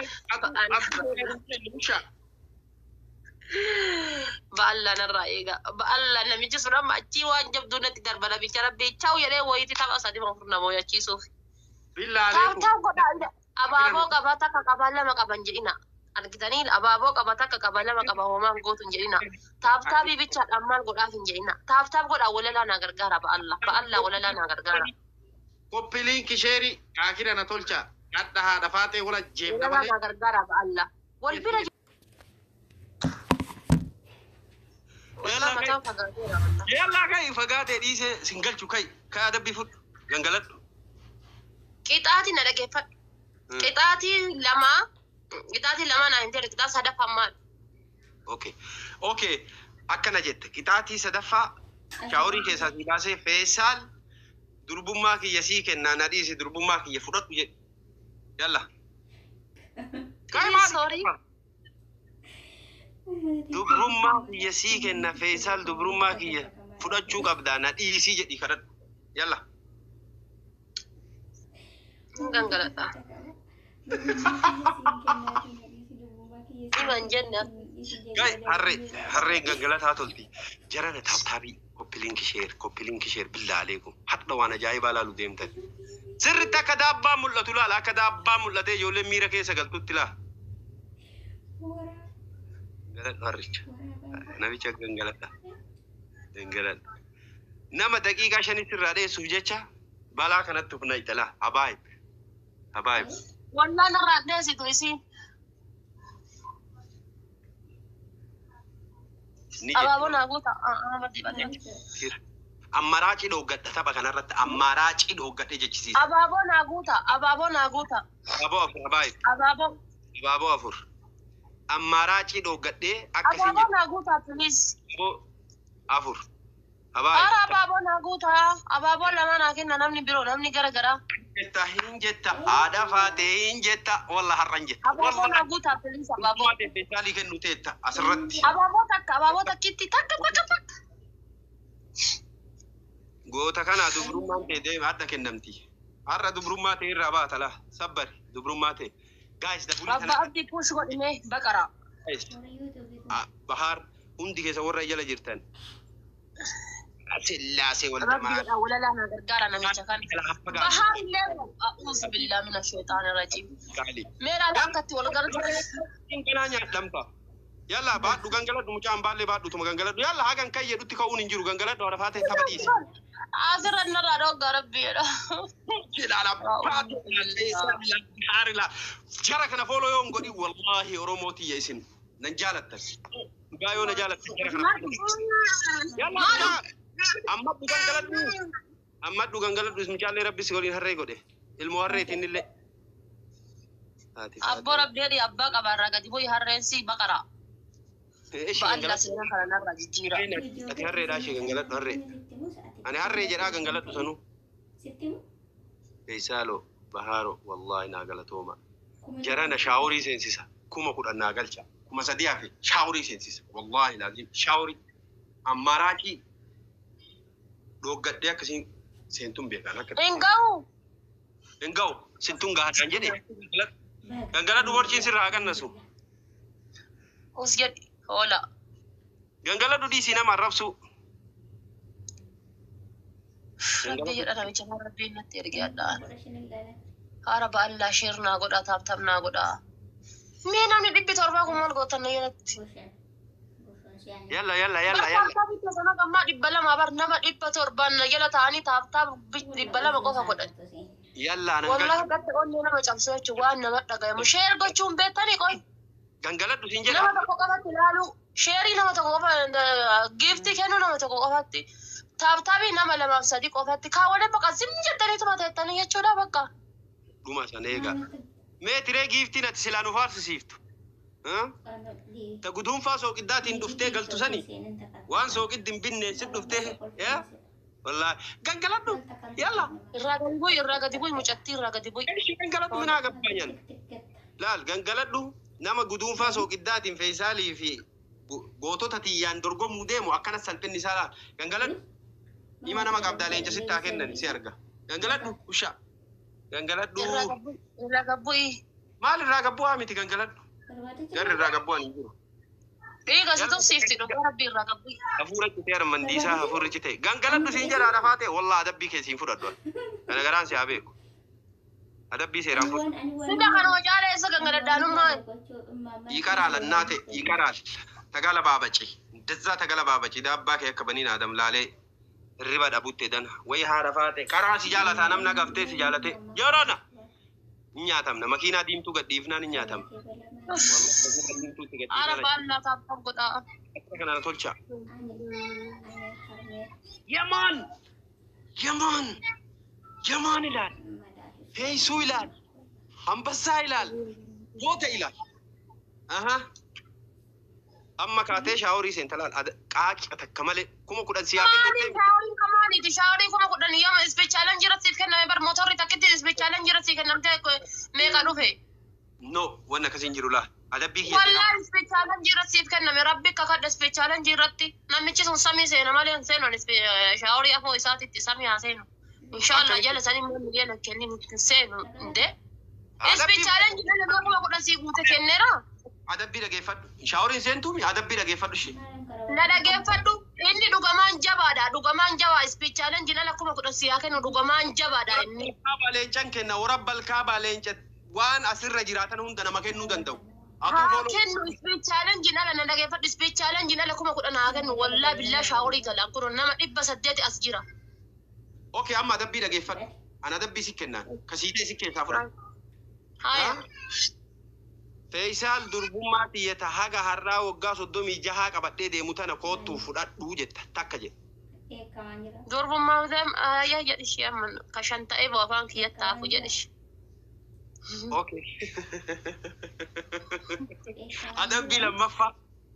بالله نرايغا بالله نمي جسرا ما تشي وان جب دون تدربنا بيچارا بيچاو يره ويتي تا اسادي مفرنا مو يچي سوفي billaa تاو aleekum تاو قدا ابابو قباتا قبالا ما قبان جينا ارغتني ابابو قباتا قبالا ما قبا هما غوتن جينا تاب تابي بيچا دمان قدا فين جينا تاب تاب قدا ولا لا نغرغرا بالله بالله ولا لا نغرغرا koppiliin kisheeri kaakira na tolcha hadha haadha faatee wala jeebda ولا لا malee نغرغرا بالله والبرج والله ما تنفع غيرها والله yallaa kai fagaatee dhiisee singalchu kai kai adabbii fudhu gangaladhu قطعتي ندقفت قطعتي لما قطعتي لما انا انت قطعه صدفه مال okay okay akkana jette qixaatii sadaffaa shaaworii keessaa si baasee feesaal durbummaa kiyya sii kennaa na dhiise durbummaa kiyya fudhadhu jedhe yalla kai maal sorry dubrummaa kiyya sii kenna feesaal dubrummaa kiyya fudhachuu qabdaa na dhiisii jedhi kadhadhu yalla gangalata iman jenna kai harre harre gangalataa tolti jarana taabtaabii koppiliin kisheer koppiliin kisheer billaa aleekum hadha waan ajaa'ibaa laalu deemtan sirritti akka daabbaa mul'atu laala akka daabbaa mul'atee ijoolleen miira keessa galtutti laa galadhu harricha namicha gangaladha gangaladha nama daqiiqaa shanitti irraa dheessuuf jecha balaa kanatti ufna italaa habaayib habaayib والله نرى الناس يدرسين ni أبابونا قوتا أنا بدي بدي jedhe ammaraaci dhooggadha tapha kanarratti ammaraaci dhooggadhe jechisiisa أبابونا قوتا أبابونا قوتا abaaboo afur habaayib أبابو abaaboo afur ammaraaci dhooggadhee akkasii jedhe أبابونا قوتا بليز abaaboo afur أرى habaayib أبابونا قوتا أبابو لما ناكن نمني برو نمني غرا غرا jetta hin jetta aadaa faatee hin jetta walla har'an jetta أبابونا قوتا بليز أبابو waate beekaalii kennu teetta asirratti أبابو تك أبابو تكتي تك تك تك goota kana dubrummaan ta'e deema adda kennamti har'a dubrummaa ta'e irraa baata laa sabbari dubrummaa ta'e gaayis dabulii أبا أبدي بوش قد إنه بقرا bahar hundi keessa warra jala jirtan sillaasee wal ربي damaa ولا لا نغرغر أنا مشكان بحار الليل أعوذ بالله من الشيطان الرجيم gaali ميرا لانكتي ولا غرغر kanaa nyaadhamta yalla baadhu gangaladhu mucaan baallee baadhu tuma gangaladhu yalla hagan kan jedhutti ka'uun hin jiru gangaladhu hara faatee tapha dhiise آخر النرى روغا ربي ilaala haarila jara kana fooloo yoon godhi wallaahi oromootii isin nan jaalattan gaayoo na jaalattan jara kana yalla amma gangaladhu amma du gangaladhu ismicaallee rabbi si waliin harree godhe ilmoo harreetiin illee Abbo rabdeedi abbaa qabaarraa gadi bu'i harreensi baqara. Ba'alla seera kana narra jijjiira. ati harreedhaa ishee gangaladhu harree ani harree jedhaa gangaladhu sanuu Feisaaloo Bahaaroo wallaahi naa galatooma jarana shaaworii seensisa kuma kudhan naa galcha kuma sadii hafe shaaworii seensisa wallaahi laazim shaaworii ammaraatii dhoggadhee akkasiin seentuun beekan akka Enga'u. enga'u sintuun gahaan jedhe gangaladhu borchiin sirraa gannasu Us jedhi hoola. gangaladhu dhiisii nama arrabsu Rabbi jedha namicha moo rabbiin natti ergee addaan. Haara ba'allaa sheernaa godhaa taaptamnaa godhaa. Mee namni dhibbi torbaa kun maal gootan na jalatti. yalla yalla yalla yalla Barbaansaa bitta sana gammaa dhibba lama bar nama dhibba torbaan na jala ta'anii taaptaa dhibba lama qofa godhan. yalla nan Wallahi gatti onnee nama cabsu jechuun waan nama dhagayamu. Sheer gochuun beektanii qoy. gangaladhu siin Nama jedha tokko qofatti ilaalu. Sheerii nama tokko qofa giiftii kennuu nama tokko qofatti. Taaptaabii nama lamaaf sadii qofatti kaawwalee bakka zim jettanii tuma teettanii jechuudha bakka. dhuma sana eegaa mee tiree giiftiin ati silaa nu faarsisiiftu ta guduunfaa sooqiddaatiin dhuftee galtu sani waan sooqiddi hin binne sit dhuftee yaa wallaahi gangaladhu yalla Irraa gadi bu'i irraa gadi bu'i mucattii irraa gadi bu'i. ishii gangaladhu minaa gabbaanyan laal gangaladhu nama guduunfaa sooqiddaatiin feesaalii fi gootota tiyyaan dorgomuu deemu akkana salphinni isaa laal gangaladhu ima nama qabdaa leenca sittaa kennan si arga gangaladhu usha gangaladhu Irraa gadi bu'i irraa gadi bu'i. maal irraa gabbu'aa miti gangaladhu garri irraa gabbu'aan hin jiru Dhiiga si tufsiifti dhugaa rabbi irraa gadi bu'i. hafuura citee armandiisaa hafuurri citee gangaladhu siin jedhaa lafaa ta'e wallaa adabbii kee siin fudhadhu kana garaan si haa beeku adabbii seeraan fudhadhu Sida kana wajaalee isa gangaladdaanummaa. ይቀራል እናቴ ይቀራል ተጋለ ባበጪ እንደዛ ተጋለ ባበጪ ዳባ ከየከ በኒና አደም ላሌ ሪባ ዳቡቴ ደና ወይ ሃረፋቴ ቀራሲ ጃላታ ነምና ገፍቴ ሲጃለቴ ጆሮና እኛተምነ መኪና ዲምቱ ገዲፍናን እኛተም Haara ba'allaa taaptaa godhaa. ከናለ ቶልቻ የማን የማን የማን ይላል ሄይሱ ይላል አንበሳ ይላል ሞተ ይላል አሃ amma kaatee shaaworii seentalaal qaaqi takkamale kuma kudhan siyaa Maali shaaworiin kamaaniiti shaaworii kuma kudhan yooma ispeechaalan jira siif kenname bar motorri takkitti ispeechaalan jira siif kennamtee meeqa dhufe. no wanna kasin jiru laa adabbii kiyya Wallahi ispeechaalan jira siif kenname rabbi kakadha ispeechaalan jirratti namichi sun samii seena malee hin seenuun shaaworii afoo isaatitti samii haa seenu. Inshaallah jala sanii mulli jala kennin hin seenu inde. Ispeechaalan jira nama kuma kudhan sii guute kenneera. adabbii dhageeffadhu shaaworiin seentuumi adabbii dhageeffadhu ishee Na dhageeffadhu inni dhugamaan jabaadha dhugamaan jabaa ispeechaalan jira lakkuma kudhan sii haa kennu dhugamaan jabaadha inni. kaabaa leencan kenna warabbal kaabaa leenca waan asirra jiraatan hunda nama kennuu danda'u Haa kennu ispeechaalan jira na dhageeffadhu ispeechaalan jira lakkuma kudhan haa kennu wallaa billaa shaaworii galaan kun nama dhibba saddeeti as jira. okay amma adabbii dhageeffadhu an adabbii si kennaan kasiitee si keessaa fudhadhu Haya. Feesaal durbummaa xiyyata haga har'aa waggaa soddomii jahaa qabadhee deemu tana koottuu fudhadhuu jetta takka jedha. Durbummaa deem yaa jedhishi amma kashan ta'ee boofaan kiyyatti haafu jedhishi. Okay. Adabbii lammaffaa.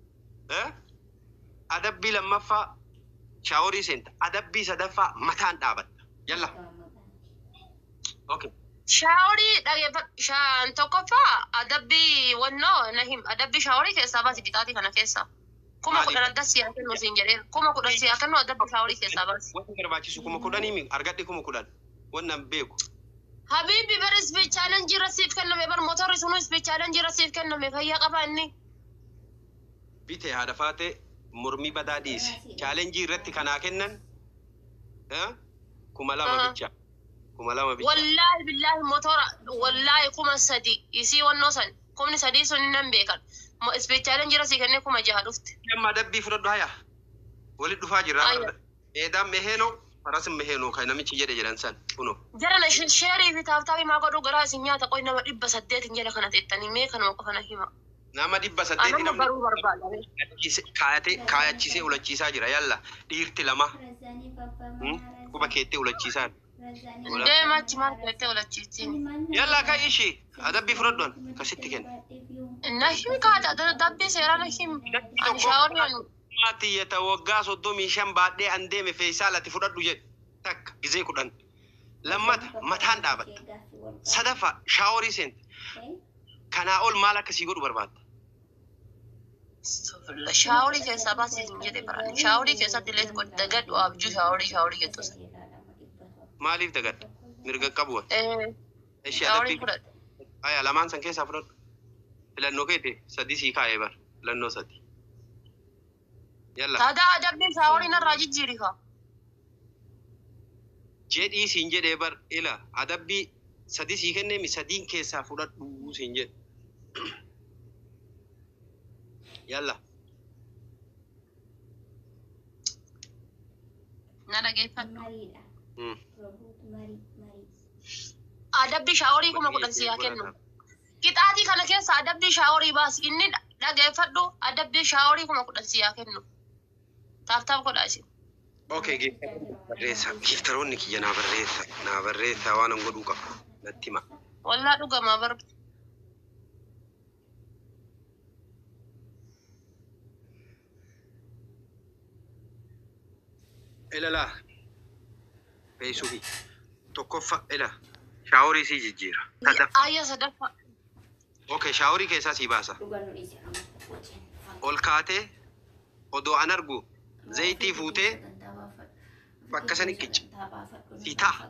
Adabbii lammaffaa shaaworii seenta. Adabbii sadaffaa mataan dhaabatta. Yalla. Okay. Shaaworii dhageeffadhu shaan tokkoffaa adabbii wannoo na him adabbii shaaworii keessaa baasi qixaatii kana keessaa. Kuma kudhan adda siyaa kennu siin jedheen kuma kudhan siyaa kennu adabbii shaaworii keessaa baasi. Wanti barbaachisu kuma kudhanii argadhe kuma kudhan wannan beeku. Habibi bar ispeechaalan jira siif kenname bar motorri sunu ispeechaalan jira siif kenname fayyaa qaba inni. Bite haadha faate mormii badaa dhiise. Chaalenjii irratti kanaa kennan kuma lama bicha. Kuma lama bicha. Wallaahi billaahi motora wallaahi kuma sadi isii wannoo san kumni sadii sun nan beekan. Ispeechaalan jira sii kennee kuma jaha dhufte. Amma adabbii fudhadhu haya. Walit dhufaa jirra. Eedaan meheenoo farasin meheenoo kan namichi jedhe jedhan san kuno. Jara na sheerii fi taaftaafii maa godhuu garaa isin nyaata qoy nama dhibba saddeetin jala kana teettanii mee kanuma qofa na hima. Nama dhibba saddeeti Anama baruu barbaada. kaayatee kaayachisee ulachiisaa jira yalla dhiirti lama كوبا كيتي ولا تشيسان دائما تمان كيتي ولا تشيتين يلا كاي إشي أدبي فردون كستي كن نشم كاد أدر دبي سيرا نشم أنا شاوري أنا ماتي يتوقع صدومي شام بعد أندي مفيسالة تفرد وجد تك جزء كودن لما متان دابت صدفة شاوري سنت كان أول مالك سيقول برباد شاوري كيسا بس ينجد برا شاوري كيسا تلت كود دقت وابجو شاوري شاوري كتوس ماليف دقت مرقا كبوة إيه إيش شاوري أدبي فرد أيا لمان سنكي سافرد لأنه كده سدي سيكا إبر لأنه سدي يلا هذا أدبي شاوري نراجي جيريها جدي سينجد إبر إلا أدبي سدي سيكا نمي سدين كي سافرد سينجد يلا نانا كيفك مم. أدبي شاوري كم أقول نسيها كنو كتاتي كنا كيس أدبي شاوري بس إني لا كيفدو أدبي شاوري كم أقول نسيها كنو تاب تاب كل شيء اوكي كيف بريسا كيف تروني كي انا بريسا انا بريسا وانا نقولوكا نتيما والله دوغا ما بر إلا لا بيسوي توقف إلا شاوري سي جيجيرا آية صدفة اوكي شاوري كيسا سي باسا والكاتي ودو انرغو زيتي فوتي بكسني كيتش سيتا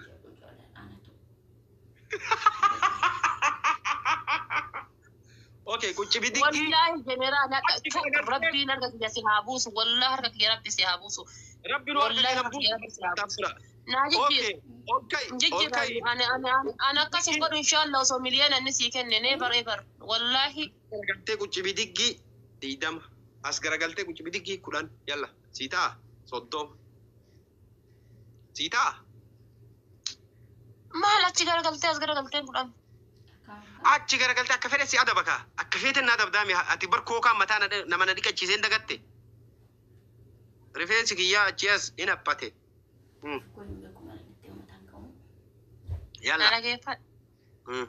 اوكي كنت بدي والله جنرال ربي نرجع سيهابوس والله رجع يا ربي سيهابوس ربي نور والله كده رجع تفسر ناجي اوكي اوكي جيجي اوكي انا انا انا كاسم قد ان شاء الله سو مليون النسي كن نيفر ايفر والله قلت كنت بدي ديدم asgara galte kuchi bidigi kudan yalla sita soddom sita ما لا تجار قلتي أصغر قلتي كلام achi gara galte akka fede si adaba ka akka fete na adab dami ati bar ko ka mata na na mana dika ci zenda gatte referensi ki ya cheers ina pate hmm yalla أنا كيف hmm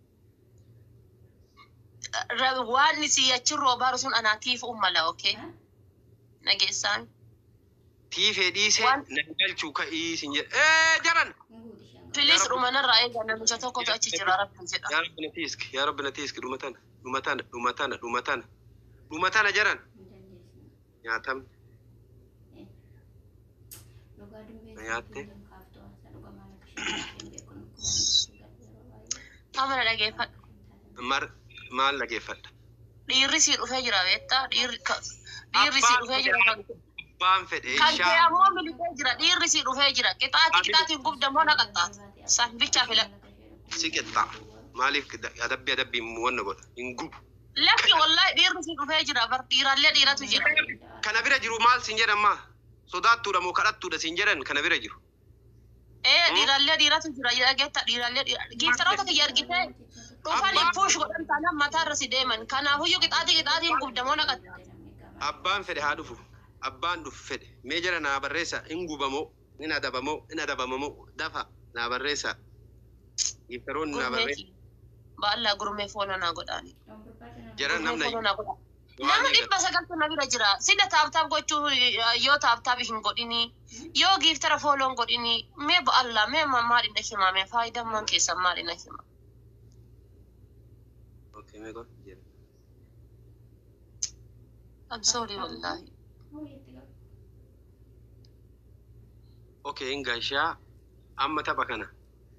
رواني سيأتشرو بارسون أنا تيف أم لا أوكي نجيسان tife dise Wan- na galchu ka i sinje eh jaran بليز رومانا رأي أنا مش هتوقع تأتشر عرب نزيد ya rabbina tisk ya rabbina tisk dumatana dumatana dumatana dumatana dumatana jaran nyatam nyaate أما أنا كيف mar maal lageeffadha dhiirri si dhufee jira beektaa dhiirri ka- dhiirri si dhufee jira kan abbaan fedhe kan kee ishaa ammoo militee jira dhiirri si dhufee jira qixaati qixaatiin gubdamoo na qaxxaata san bichaa fila si qixxaa maaliif adabbi adabbi wanna godha hin gubu lakki wallahi dhiirri si dhufee jira bar dhiirallee dhiiratu jira kana bira jiru maal sin jedhan maa sodaattuudha moo kadhattuudha sin jedhan kana bira jiru ee dhiirallee dhiiratu jira yaagetta dhiirallee giiftaroota kiyya argitee dhufanii puush godhan taanaan mataarra si deeman kanaafuyyuu qixaati qixaatiin gubdamoo na qaxxaata abbaan fedhe haa dhufu abbaan dhufu fedhe mee jara naa barreessa hin gubamoo hin adabamoo hin adabamamoo dafa naa barreessa giftaroonni naa barreessa gurmeeti baallaa gurmee foona naa godhaani jara namna Gurmee foona naa godhaa nama dhibba sagaltu na bira jira sida taabtaab gochuu yoo taabtaab hin godhini yoo giiftara fooloon godhini mee ba'alla mee maal inna hima mee faayidaan maan keessan maal inna hima okay mee gon jira I'm sorry wallahi okay hin gaashaa amma tapha kana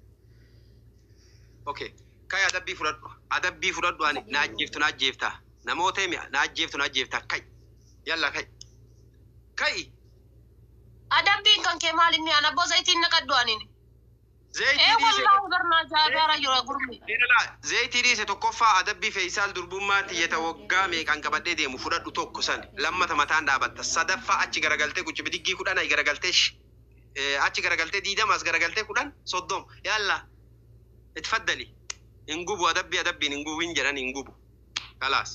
okay kai adabbii fudhadhu adabbii fudhadhu ani na ajjeeftu na ajjeeftaa namoota himi na ajjeeftu na ajjeeftaa kai yalla kai kai adabbiin kan kee maal inni ana boza itiin naqaddu anini zayti ee diise wallahi garnaa jaabaara jira gurmi Ilala zayti diise tokkoffaa adabbii fe'iisaal durbummaa tiyyata waggaa meeqan qabadhee deemu fudhadhu tokko san lammata mataan dhaabatta sadaffaa achi garagaltee kuchi bidiggii kudhan ayi garagaltee sh- eh, achi garagaltee diidamas garagaltee kudhan soddom yalla itfaddali hin gubu adabbii adabbiin hin gubu hin jedhan hin gubu kalaas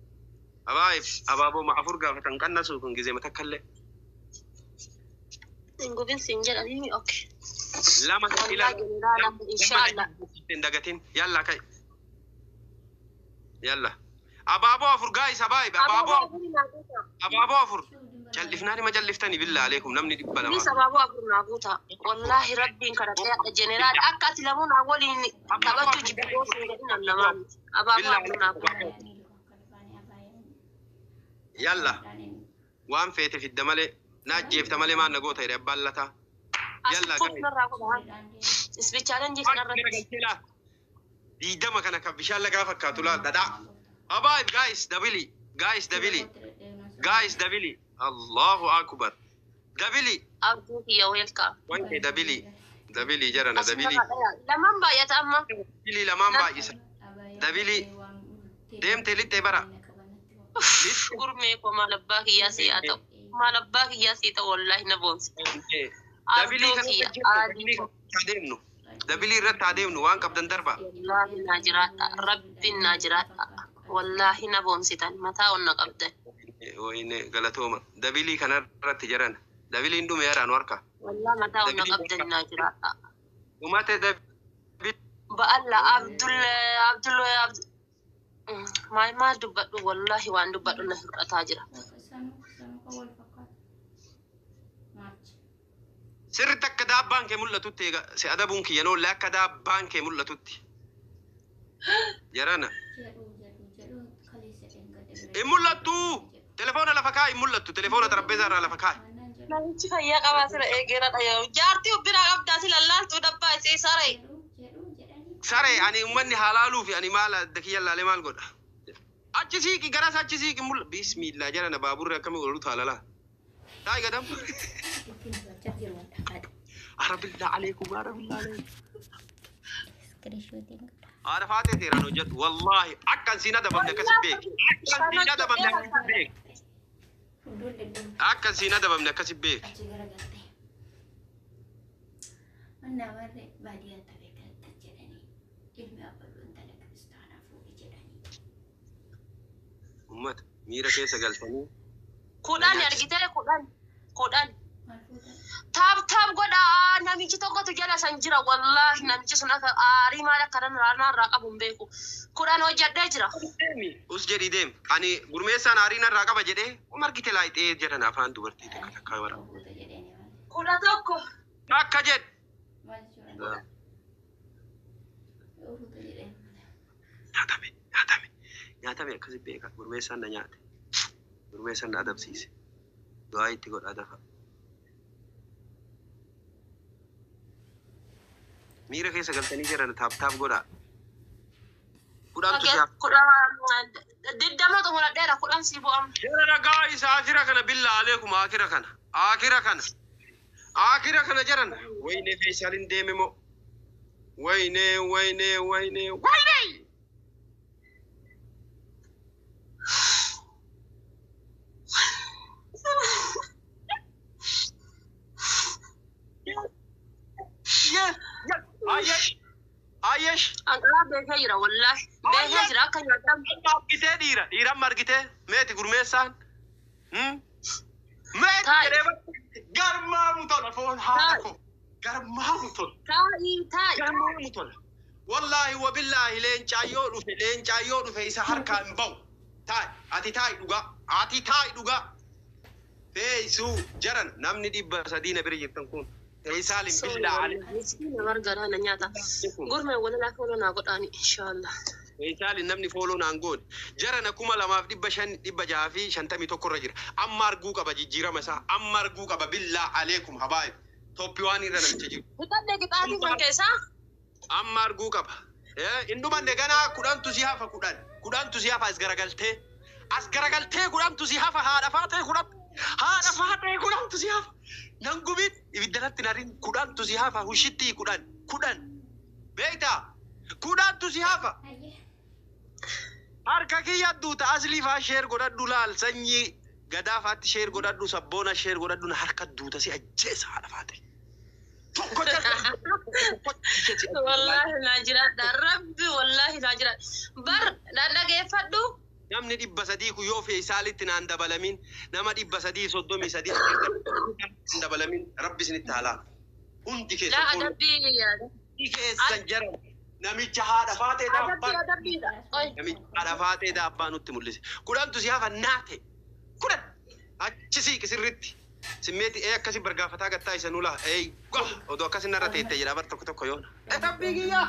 abaayif abaaboo ma afur gaafatan qannasuu kun gizee matakkallee Ingubin sinjal animi okay. Lama ila Inshallah. Dagatin. Yalla kai. Yalla. Ababo afur guys habaib. Ababo. Ababo afur. جلفناني ما جلفتني بالله عليكم نمني دبلا ليس بابو أبو نابوتا والله ربي كرت يا جنرال أكت لمون أولي كبتو جبتو سيدنا النمان أبابو أبو نابوتا يلا وام فيت في الدمالي ناجيف تمالي ما نقوتها يا بالتا يلا اسمي تشالنج كنرا دي دمك أنا كبشال لك فكاتولا ددا أبايب جايز دبلي جايز دبلي جايز دبلي الله أكبر دبلي أبوك يا ويلكا وين دبلي دبلي جرنا دبلي لمن بايت أما دبلي لمن بايس دبلي ديم تلي تبرا قرمي وما لباك يا سياتو ما لباك يا سيتا والله نبونس دبلي كاديمنو دبلي رت عديمنو وان كبدن دربا والله ناجرات ربي ناجرات والله نبونسيتان متى ونقبدن وين غلطوما دبلي كان رت جرنا دبلي ندوم ياران وركا والله متى ونقبدن ناجرات وما تدبلي بألا عبد الله عبد الله عبد ما ما دبّر والله وان دبّر إنه تاجرة سر تكذا بانك مولة توتي سأدبون كي ينو لا كذا بانك مولة توتي جرانا مولة تو تلفون على فكاي مولة تو تلفون تربيزة على فكاي ما نشوف يا كواسر إيجرا تيا جارتي وبيرا قبض أصل الله تدبّر سي ساري ساري يعني أمني حلالو في يعني مال دكيا الله لمال قد أجلسي كي جراس أجلسي كي مول بسم الله جرانا بابور ركمي ولو ثالا لا تاي قدام عرب الله عليكم عرب الله عليكم عرفاتي تيرا نوجد والله أكن سينا دبنا كسبك أكن سينا دبنا كسبك أكن سينا دبنا كسبك أمت ميرا كيسا قلتني كودان يرجعتله كودان كودان تاب تاب قدا نامي كتو قطو جلا سنجرا والله نامي كسونا كاري مالا كرن رانا راقب بمبيكو كودان وجد دجرا us jadi dem ani gurmesa narina raga bajede umar kite lait e jera na fan dubarti te kata kawara kuda tokko akka jed nyatame nyatame nyatame akasi beka gurmesa na nyate gurmesa na adab sise doa itti god adafa mira kesa galtani jera na tap tap goda kudan tu siap kudan diddama to wala dera kudan sibo am jera guys akhira kana billah alaikum akhira kana akhira kana akhira kana jaran wayne faysalin deme mo wayne wayne wayne wayne yeah yeah ayesh ayesh agara behayra wallahi behayra kan yadam margite dira dira margite meti gurmesan hm meti reba garma mutol fon haako garma mutol tai tai garma mutol wallahi wa billahi len chayo du fe len chayo du fe isa harka mbaw tai ati tai duga ati tai duga fe su jaran namni dibba sadina bere jittan kun salim billah alayhi margara na nyata gurme wala la ko na godani inshallah salim namni folo na ngod jarana kuma lama dibba shan dibba jafi shantami to korajira ammar guka ba jijira masa ammar guka ba billah alaykum habaib topiwani rana mtiji butadde gitati kan kesa ammar guka ba eh induma ne gana kudan tusi hafa kudan kudan tusi hafa asgaragalte asgaragalte kudan tusi hafa hada fate kudan hada fate kudan tusi hafa nangubit ibidalatti narin kudan tusi hafa hushitti kudan kudan beita kudan tusi hafa harka kiyaddu ta asli fa sher godaddu lal sanyi gadafat sher godaddu sabbona sher godaddu na harka duta si ajjesa hada fate wallahi najira da rabbi wallahi najira bar da dage faddu namni dhibba sadii kun yoo fe'isaalitti naan dabalamin nama dhibba sadii soddomii sadii naan dabalamin rabbi isinitti haalaa hundi لا keessan أدبي keessan jara namicha haadha faatee أدبي daabbaa أدبي أي namicha haadha faatee daabbaa nutti mul'ise kudhantu si hafa naate kudhan achi siiqi sirritti simmeeti ee akkasi bargaafataa gattaa isa nula ee goh odoo akkasin narra teette jedha bar tokko tokko yoona adabbii kiyyaa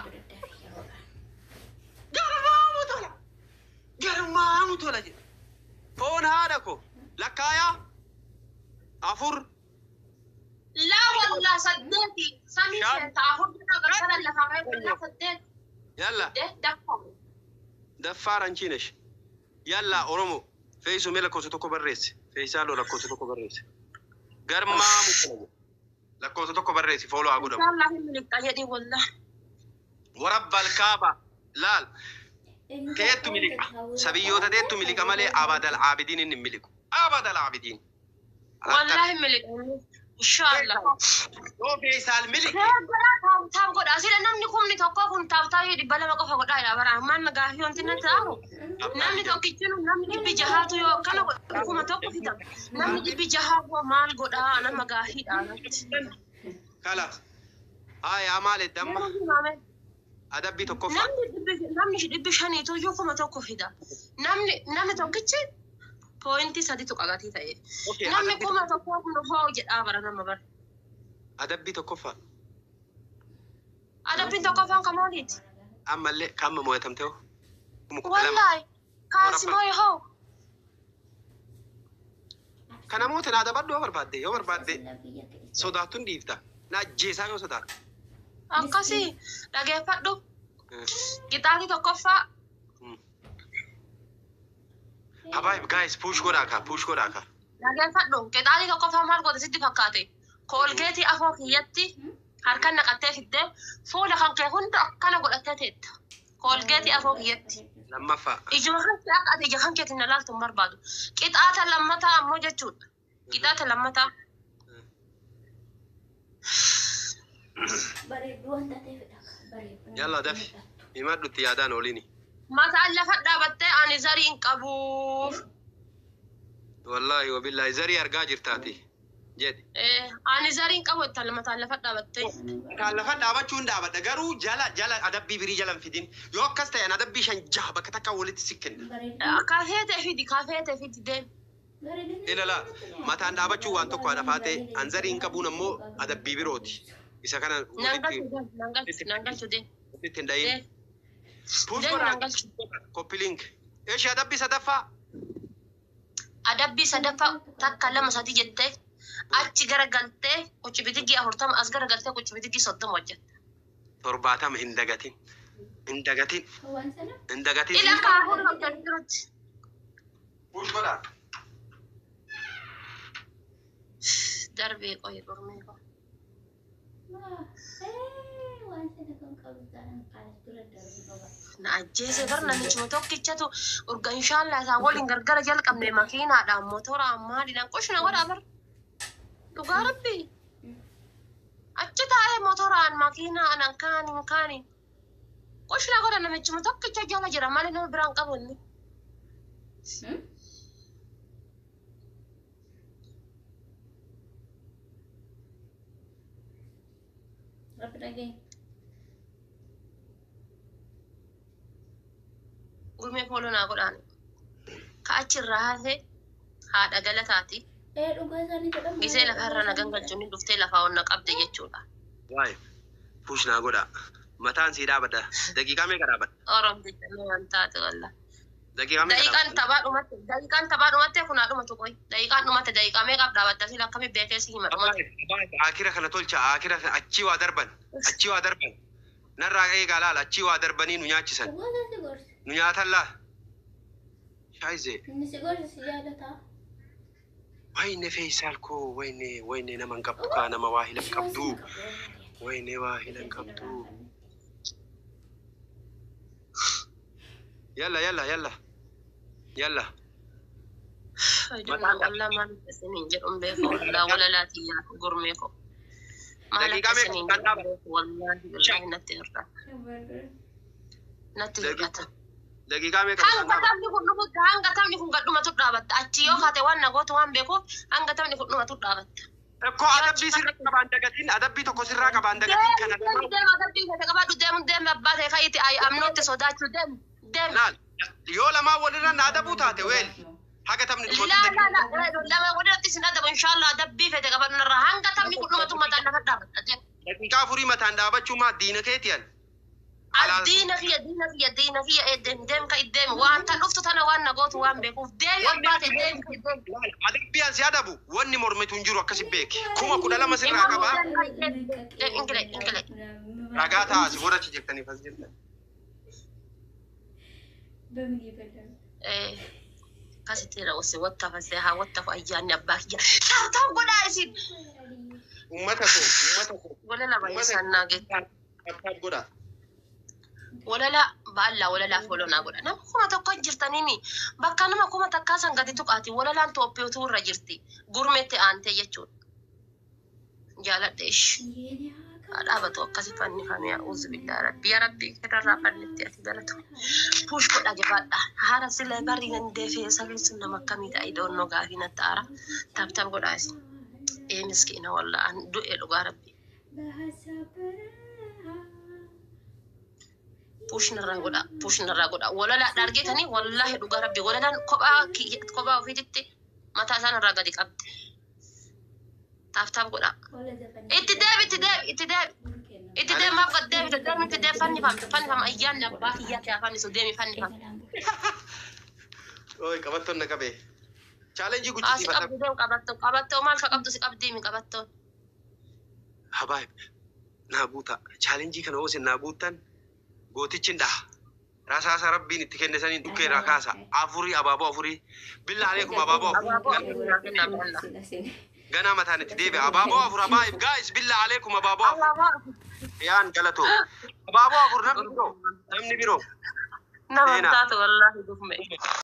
garmaamu tola garmaamu tola jedha foon haadha ko lakkaayaa afur لا والله صدقتي سامي شاب. شنطة أخذ غسالة اللي فاهمة لا صدقت yalla ده دفع daffaar anchiinesh yalla oromo feeyisu mee lakkoofsa tokko barreesse feeyisaaloo lakkoofsa tokko barreesse garmaamu tola jedha lakkoofsa tokko barreessi fooloo haa إن godhamu شاء الله هم اللي قاعدين والله ورب الكعبة لال تيتو ملك سبيوتا تيتو ملك مالي أبد العابدين إن ملك أبد العابدين والله هم اللي إن شاء الله لو في سال ملك تام تام قد أصير نمني كم نتوقع كم تام تام يدي بلا ما قف قد أيلا برا ما نجاهي أنت نتاعو نمني توقي كنو نمني بجهات يو كنا كم توقع في تام نمني بجهات ومال قد أنا مجاهي أنا خلاص هاي أعمال الدم أدبي تكفى namni namni dhibbi shanii tuyyuu kuma tokko fida namni namni tokkichi poointii sadi tuqagatii ta'e namni kuma tokko kun hoo jedhaa bara nama bara أدبي تكفى adabbiin tokkoffaan kamaaliiti أما اللي كم موية تمتو wallahi kaasimoo hoo كان موت هذا بدو أمر بعد يوم بعد صداتون ديفتا ناجيسا يو صدات akkasii dhageeffadhu qixaati tokkoffaa حبايب guys push godaka push godaka dhageeffadhu qixaati tokkoffaa maal godhe sitti fakkaate koolgeetii afoo kiyyatti harkan naqattee fiddee fuula kan kee hunda akkana godhattee teetta koolgeetii afoo kiyyatti لما فا ijuma kan kee akka ati ija kan keetiin na laaltu hin barbaadu qixaata lammataa ammoo jechuudha qixaata lammataa يلا دفي يمدوا التيادان وليني mataan lafa dhaabattee ani zarii hin qabuuf والله وبالله زري أرجع جرتاتي جد ani zarii hin qabu itti mataan lafa dhaabattee كان لفت دابا شون دابا دقرو جلا جلا أدبي بري جلا فيدين يو كسته أنا أدبي شن جابا كتاكا ولد سكن kaafee ta'e fidi kaafee ta'e fidi deem إلا لا ما تان دابا شو وانتو كوانا فاتي أنزري إنك بونا مو أدبي بروتي إذا كان nangalchu deem nangalchu nangalchu deem تندين بوش deem برا nangalchu كوبي لينك إيش أدبي سدفا adabbii sadaffaa takka lama sadii jettee achi garagaltee quci bidigii afurtama as garagaltee quci bidigii soddoma hojjetta ترباتم إندقتين إندقتين إندقتين ila kaafuu hojjetu jirutti بوش برا darbee qoye dhormee qaba na ajjeese bar namichuma tokkichatu urga inshaallah isaan waliin gargara jalqabne makiinaadhaan motoraan maaliidhaan qoshna godhaa bar dhugaa rabbi achi taa'ee motoraan makiinaan kaaniin kaaniin qoshna godha namichuma tokkicha jala jira malee nama biraan qabu inni gurmee fooloo naa godhaan ka achirraa hafe haadha galataati gisee lafarra na gangalchuun dhuftee lafaa onna qabde jechuudha واي بوش ناقودا متان سيدا بدا دقيقة ميقا رابد oromticha mee waan taate walla دقيقة ميقا daqiiqaan رابد taphaa dhumatte daqiiqaan taphaa dhumatte kunaa dhumatu qoy daqiiqaan dhumatte daqiiqaa meeqaaf dhaabatta sila akkami beekee si hima dhumate آخرة خنا تولشا آخرة أتشي وادربن أتشي وادربن نرى إيه قالال أتشي وادربني نياتشي سن نيات الله شايزي وين فيسالكو وين وين نمن قبضو كان مواهل قبضو وين واهل قبضو يلا يلا يلا يلا fayyadamu wallaa maal isiniin jedhun beeku wallaa wala laatiyyaa gurmee ko maal Daqiiqaa akka meeqa isiniin kan jedhun dhaabatu? beeku wallaahi wallaahi natti hir'ata natti hir'ata daqiiqaa meeqa hanga tamni kun dhumutti hanga tamni kun gadhumatu dhaabatta achi yoo kaate waan nagootu waan beekuuf hanga tamni kun dhumatu dhaabatta. Ko adabbii sirraa qabaan dagatiin adabbii tokko sirraa qabaan dagatiin kana deemu deemu adabbii fete qabaadhu deemu deemu abbaa ta'e ka'iti amnootti sodaachuu deemu deemu. laal yoo lamaa walirra na adabuu taate weel haga tamni dhumatu laa laa laa lama walirratti sin adabu inshallah adabbii fete qabaadhu narraa hanga tamni kun dhumatu mataan lafa dhaabatta deemu. daqiiqaa afurii mataan dhaabachuu maa diina keetiyan. Diina kiyya diina kiyya diina kiyya eeddeem deem ka iddeem waan tan dhuftu tana waan nagootu waan beekuuf deem abbaate deem adabbii ansi adabu wanni mormitu hin jiru akkasi beeki kuma kudha lama sirraa qabaa ingile ingile ragaa taasi warra achi jirtaniif as jirtan. Akkasitti raawwase wattaafase haa wattaafu ayyaanni abbaa kiyya ta'u ta'u godhaa isin ummata koo ummata koo wala lama isaan naageettan akkaan godhaa. Walala baala walala folona godha nama kuma tokko jirtaniini bakka nama kuma takkaa san gadi tuqaati walalaan Itoophiyaa turra jirti gurmeetti aantee jechuudha jaaladheesh dhaabatu akkasi fannifamee uzu bilaa rabbi yaa rabbi kanarraa fannitti ati galatu puush godha jabaadha haara sila barri dandeefee saleessu nama akkamii ta'e doonnoo gaafii natti aara tabtab godhaas ee miskiina wallaan du'ee dhugaa rabbi. Push narraa godha push narraa godha walala dargeetanii wallahi dhugaa rabbi walalaan kophaa kophaa ofiitti mataa isaan irraa gadi qabdi taaf taaf godha itti deebi itti deebi itti deebi itti deebi maaf gad deebi itti deebi itti deebi fannifam fannifam ayyaanni abbaa kiyyaa ta'e afaan isu deemi fannifam. Oi qabattoon na qabee chaalenjii Asi guddisiifadha. qabdu deemu qabattoo qabattoo maal ka qabdu si qabdii mi qabattoo. Habaayib naa guuta chaalenjii kana hoose naa guutan. Gootichin dha rasaasa rabbiin itti kenne saniin dhukkee irraa kaasa afurii abaaboo afurii billaa aleekum abaaboo ganaa mataan itti deebi'a abaaboo afur abaayib gaayis billaa aleekum abaaboo afur yaan galatoo abaaboo afur namni biroo namni biroo Nama taatu wallahi dhufme.